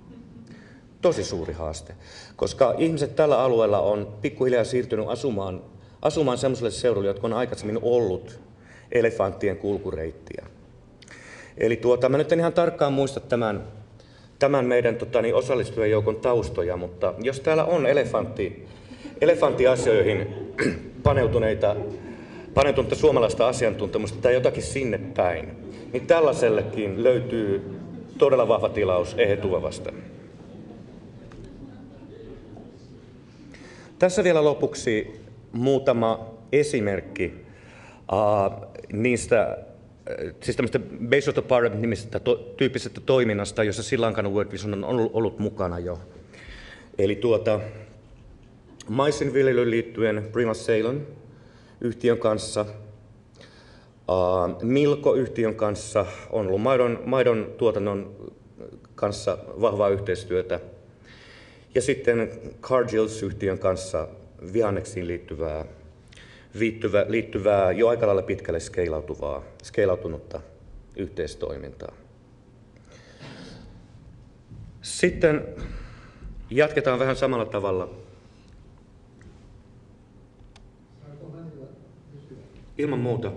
Tosi suuri haaste, koska ihmiset tällä alueella on pikkuhiljaa siirtynyt asumaan, asumaan sellaiselle seudulle, jotka on aikaisemmin ollut elefanttien kulkureittiä. Eli tuota, mä nyt en ihan tarkkaan muista tämän, tämän meidän tota, niin, osallistujajoukon taustoja, mutta jos täällä on elefantti, elefanttiasioihin paneutuneita, paneutunutta suomalaista asiantuntemusta tai jotakin sinne päin, niin tällaisellekin löytyy todella vahva tilaus Ehetuvavasta. Tässä vielä lopuksi muutama esimerkki uh, niistä, siis tämmöistä Base of the Parliament-nimisestä to, tyyppisestä toiminnasta, jossa Sri Lankan World Vision on ollut, ollut mukana jo. Eli tuota, maisinviljelyyn liittyen Prima Ceylon yhtiön kanssa, uh, Milko-yhtiön kanssa on ollut maidon, maidon tuotannon kanssa vahvaa yhteistyötä. Ja sitten Cargills-yhtiön kanssa vihanneksiin liittyvää, liittyvää, liittyvää jo aika lailla pitkälle skeilautuvaa, skeilautunutta yhteistoimintaa. Sitten jatketaan vähän samalla tavalla. Ilman muuta.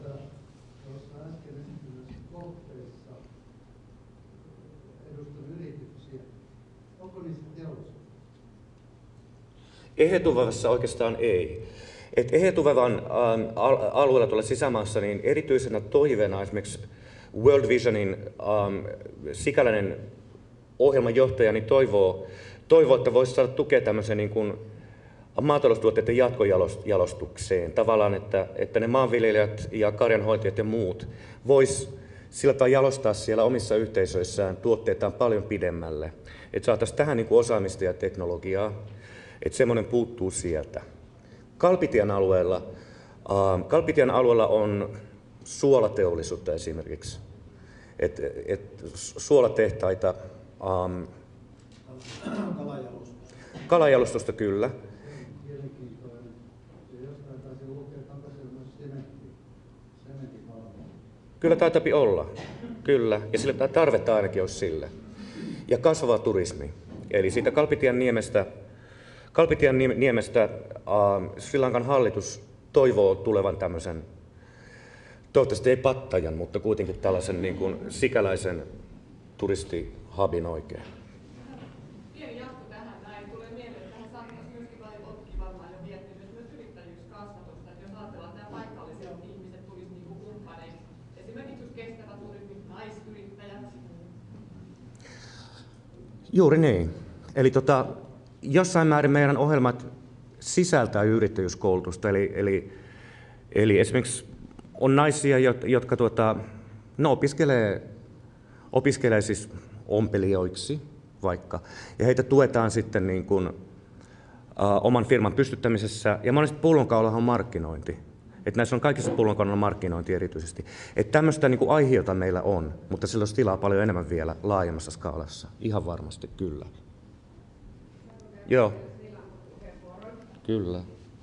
Ehetuvavassa oikeastaan ei. Et Ehetuvavan ähm, alueella tuolla sisämaassa niin erityisenä toiveena esimerkiksi World Visionin ähm, sikäläinen ohjelmanjohtaja niin toivoo, toivoo, että voisi saada tukea tämmöisen niin kuin maataloustuotteiden jatkojalostukseen. Tavallaan, että, että ne maanviljelijät ja karjanhoitajat ja muut vois sillä tavalla jalostaa siellä omissa yhteisöissään tuotteitaan paljon pidemmälle. Että saataisiin tähän niin kuin osaamista ja teknologiaa. Että semmoinen puuttuu sieltä. Kalpitian alueella, äh, Kalpitian alueella on suolateollisuutta esimerkiksi. Et, et, suolatehtaita, ähm, kalajalostusta kyllä. Kyllä taitapi olla, kyllä. Ja sillä tarvetta ainakin olisi sille. Ja kasvava turismi. Eli siitä Kalpitian niemestä Kalpitian niemestä uh, Sri Lankan hallitus toivoo tulevan tämmöisen, toivottavasti ei Pattajan, mutta kuitenkin tällaisen niin kuin sikäläisen turistihabin oikein. Pieni jatko tähän näin. Tulee mieleen, että tähän saattaisi myöskin paljon ottaa varmaan jo miettinyt myös yrittäjyyskasvatusta, että jos ajatellaan, että nämä paikalliset ihmiset tulisi niin kuin kumppaneiksi. Esimerkiksi just kestävä turismi, naisyrittäjät. Juuri niin. Eli tota, jossain määrin meidän ohjelmat sisältää yrittäjyyskoulutusta, eli, eli, eli esimerkiksi on naisia, jotka tuota, no, opiskelee, opiskelee siis ompelijoiksi vaikka, ja heitä tuetaan sitten niin kuin, uh, oman firman pystyttämisessä, ja monesti pullonkaulahan on markkinointi. Että näissä on kaikissa pullonkaulalla markkinointi erityisesti. Että tämmöistä niin kuin aihiota meillä on, mutta sillä olisi tilaa paljon enemmän vielä laajemmassa skaalassa. Ihan varmasti, kyllä. Joo. Kyllä.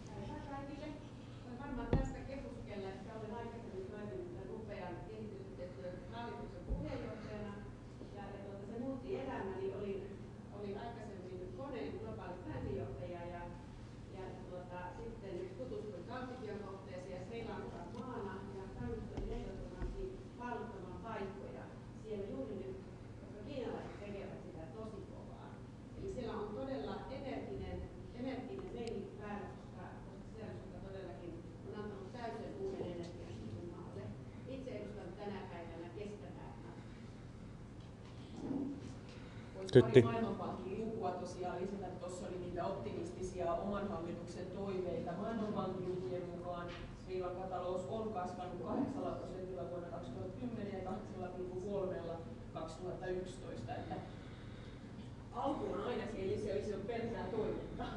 Tytti. Maailmanpankin lukua tosiaan lisätä, tuossa oli niitä optimistisia oman hallituksen toiveita. Maailmanpankin lukujen mukaan Sri Lankan talous on kasvanut kahdeksalla prosentilla vuonna kaksituhattakymmenen ja kahdeksalla pilkku kolmella kaksituhattayksitoista. Että alku on aina siellä, se olisi jo pelkää toimintaa.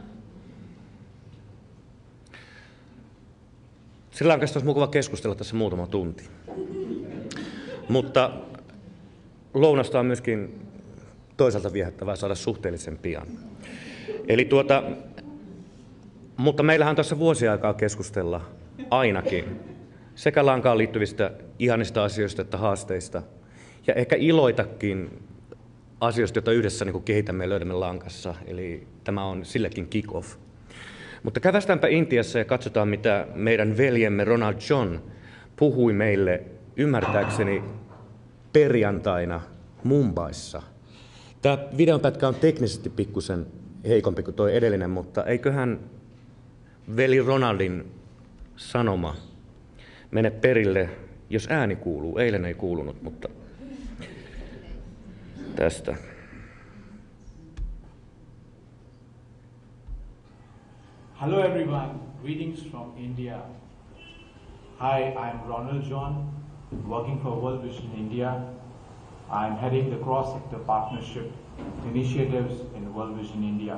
Sri Lankasta olisi mukava keskustella tässä muutama tunti. Mutta lounasta on myöskin toisaalta viehättävää saada suhteellisen pian. Eli tuota, mutta meillähän on tässä vuosia aikaa keskustella ainakin sekä Lankaan liittyvistä ihanista asioista että haasteista, ja ehkä iloitakin asioista, joita yhdessä niin kuin kehitämme ja löydämme Lankassa. Eli tämä on sillekin Kickoff. Mutta kävästäänpä Intiassa ja katsotaan, mitä meidän veljemme Ronald John puhui meille ymmärtääkseni perjantaina Mumbaissa. Tämä videonpätkä on teknisesti pikkusen heikompi kuin tuo edellinen, mutta eiköhän veli Ronaldin sanoma mene perille, jos ääni kuuluu. Eilen ei kuulunut, mutta tästä. Hello everyone, greetings from India. Hi, I'm Ronald John, working for World Vision India. I'm heading the cross-sector partnership initiatives in World Vision India.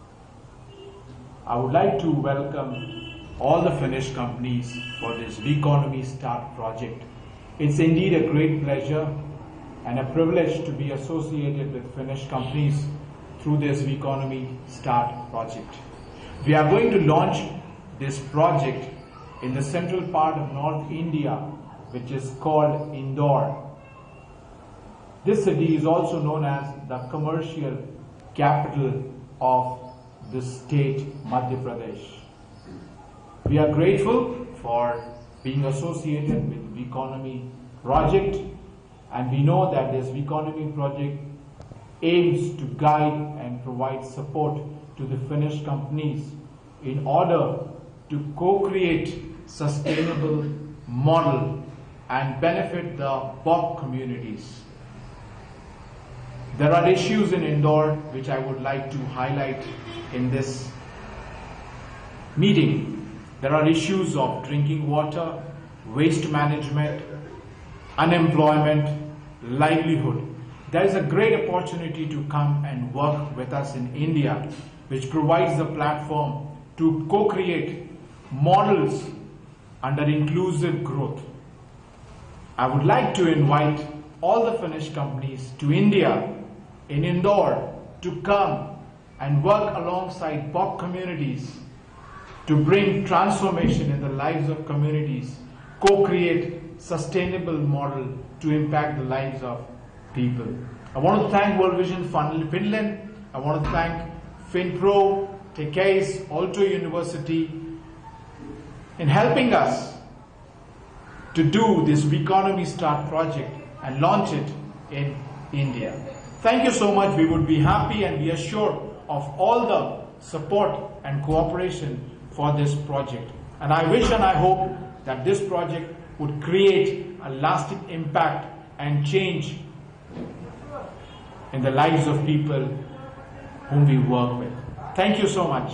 I would like to welcome all the Finnish companies for this Weconomy Start project. It's indeed a great pleasure and a privilege to be associated with Finnish companies through this Weconomy Start project. We are going to launch this project in the central part of North India, which is called Indore. This city is also known as the commercial capital of the state Madhya Pradesh. We are grateful for being associated with the Weconomy project, and we know that this Weconomy project aims to guide and provide support to the Finnish companies in order to co-create sustainable model and benefit the B O C communities. There are issues in Indore which I would like to highlight in this meeting. There are issues of drinking water, waste management, unemployment, livelihood. There is a great opportunity to come and work with us in India, which provides the platform to co-create models under inclusive growth. I would like to invite all the Finnish companies to India in Indore to come and work alongside B O C communities to bring transformation in the lives of communities, co-create sustainable model to impact the lives of people. I want to thank World Vision Finland. I want to thank Finpro T K's Aalto University in helping us to do this Weconomy Start project and launch it in India. Thank you so much. We would be happy and be assured of all the support and cooperation for this project. And I wish and I hope that this project would create a lasting impact and change in the lives of people whom we work with. Thank you so much.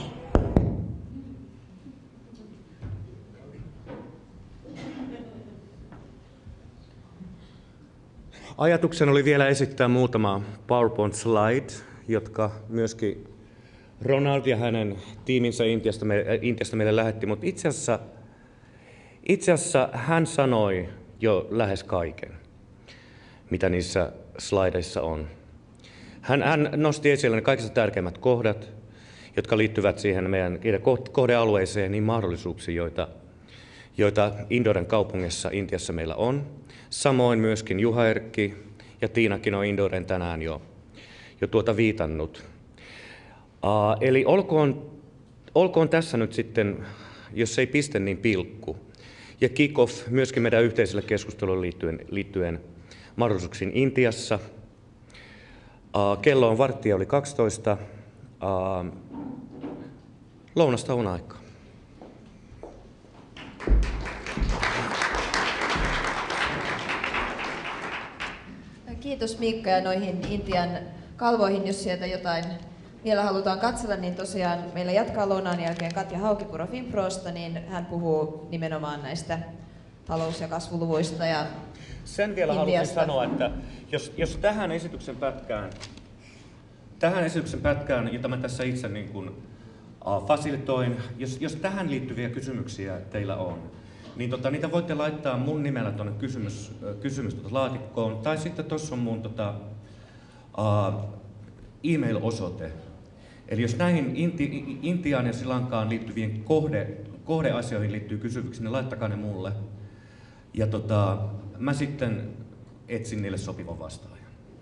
Ajatuksena oli vielä esittää muutama PowerPoint-slide, jotka myöskin Ronald ja hänen tiiminsä Intiasta, me, Intiasta meille lähetti, mutta itse asiassa, itse asiassa hän sanoi jo lähes kaiken, mitä niissä slideissa on. Hän, hän nosti esille ne kaikista tärkeimmät kohdat, jotka liittyvät siihen meidän kohdealueeseen, niin mahdollisuuksiin, joita, joita Indoren kaupungissa Intiassa meillä on. Samoin myöskin Juha-Erkki ja Tiinakin on Indoren tänään jo, jo tuota viitannut. Uh, eli olkoon, olkoon tässä nyt sitten, jos ei piste, niin pilkku. Ja Kickoff myöskin meidän yhteiselle keskustelulle liittyen, liittyen mahdollisuuksiin Intiassa. Uh, kello on varttia oli kaksitoista. Uh, lounastauon aikaa. Kiitos Miikka, ja noihin Intian kalvoihin, jos sieltä jotain vielä halutaan katsella, niin tosiaan meillä jatkaa lounaan jälkeen Katja Haukipuro Finprosta, niin hän puhuu nimenomaan näistä talous- ja kasvuluvuista ja Sen vielä Indiasta. haluaisin sanoa, että jos, jos tähän esityksen pätkään, tähän esityksen pätkään, jota mä tässä itse niin kuin, uh, fasilitoin, jos, jos tähän liittyviä kysymyksiä teillä on, niin tota, niitä voitte laittaa mun nimellä tuonne kysymys, kysymys tota laatikkoon, tai sitten tuossa on mun tota, uh, e-mail-osoite. Eli jos näihin Inti, Intiaan ja Sri Lankaan liittyviin kohde, kohdeasioihin liittyy kysymyksiä, niin laittakaa ne mulle. Ja tota, mä sitten etsin niille sopivan vastaajan.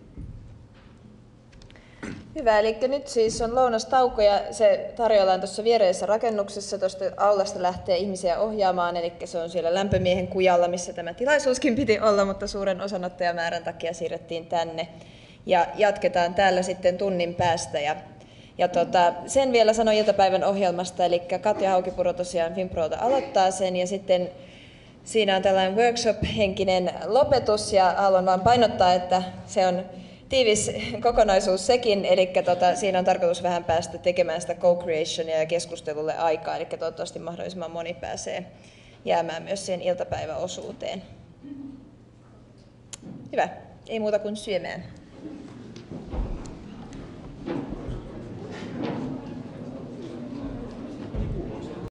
Hyvä, eli nyt siis on lounastauko ja se tarjoillaan tuossa viereisessä rakennuksessa. Tuosta aulasta lähtee ihmisiä ohjaamaan, eli se on siellä Lämpömiehen kujalla, missä tämä tilaisuuskin piti olla, mutta suuren osanottajamäärän takia siirrettiin tänne. Ja jatketaan täällä sitten tunnin päästä. Ja, ja tota, sen vielä sanon iltapäivän ohjelmasta, eli Katja Haukipuro tosiaan Finprolta aloittaa sen, ja sitten siinä on tällainen workshop-henkinen lopetus, ja haluan vain painottaa, että se on tiivis kokonaisuus sekin, eli tota, siinä on tarkoitus vähän päästä tekemään sitä co-creationia ja keskustelulle aikaa, eli toivottavasti mahdollisimman moni pääsee jäämään myös siihen iltapäiväosuuteen. Hyvä, ei muuta kuin syömään.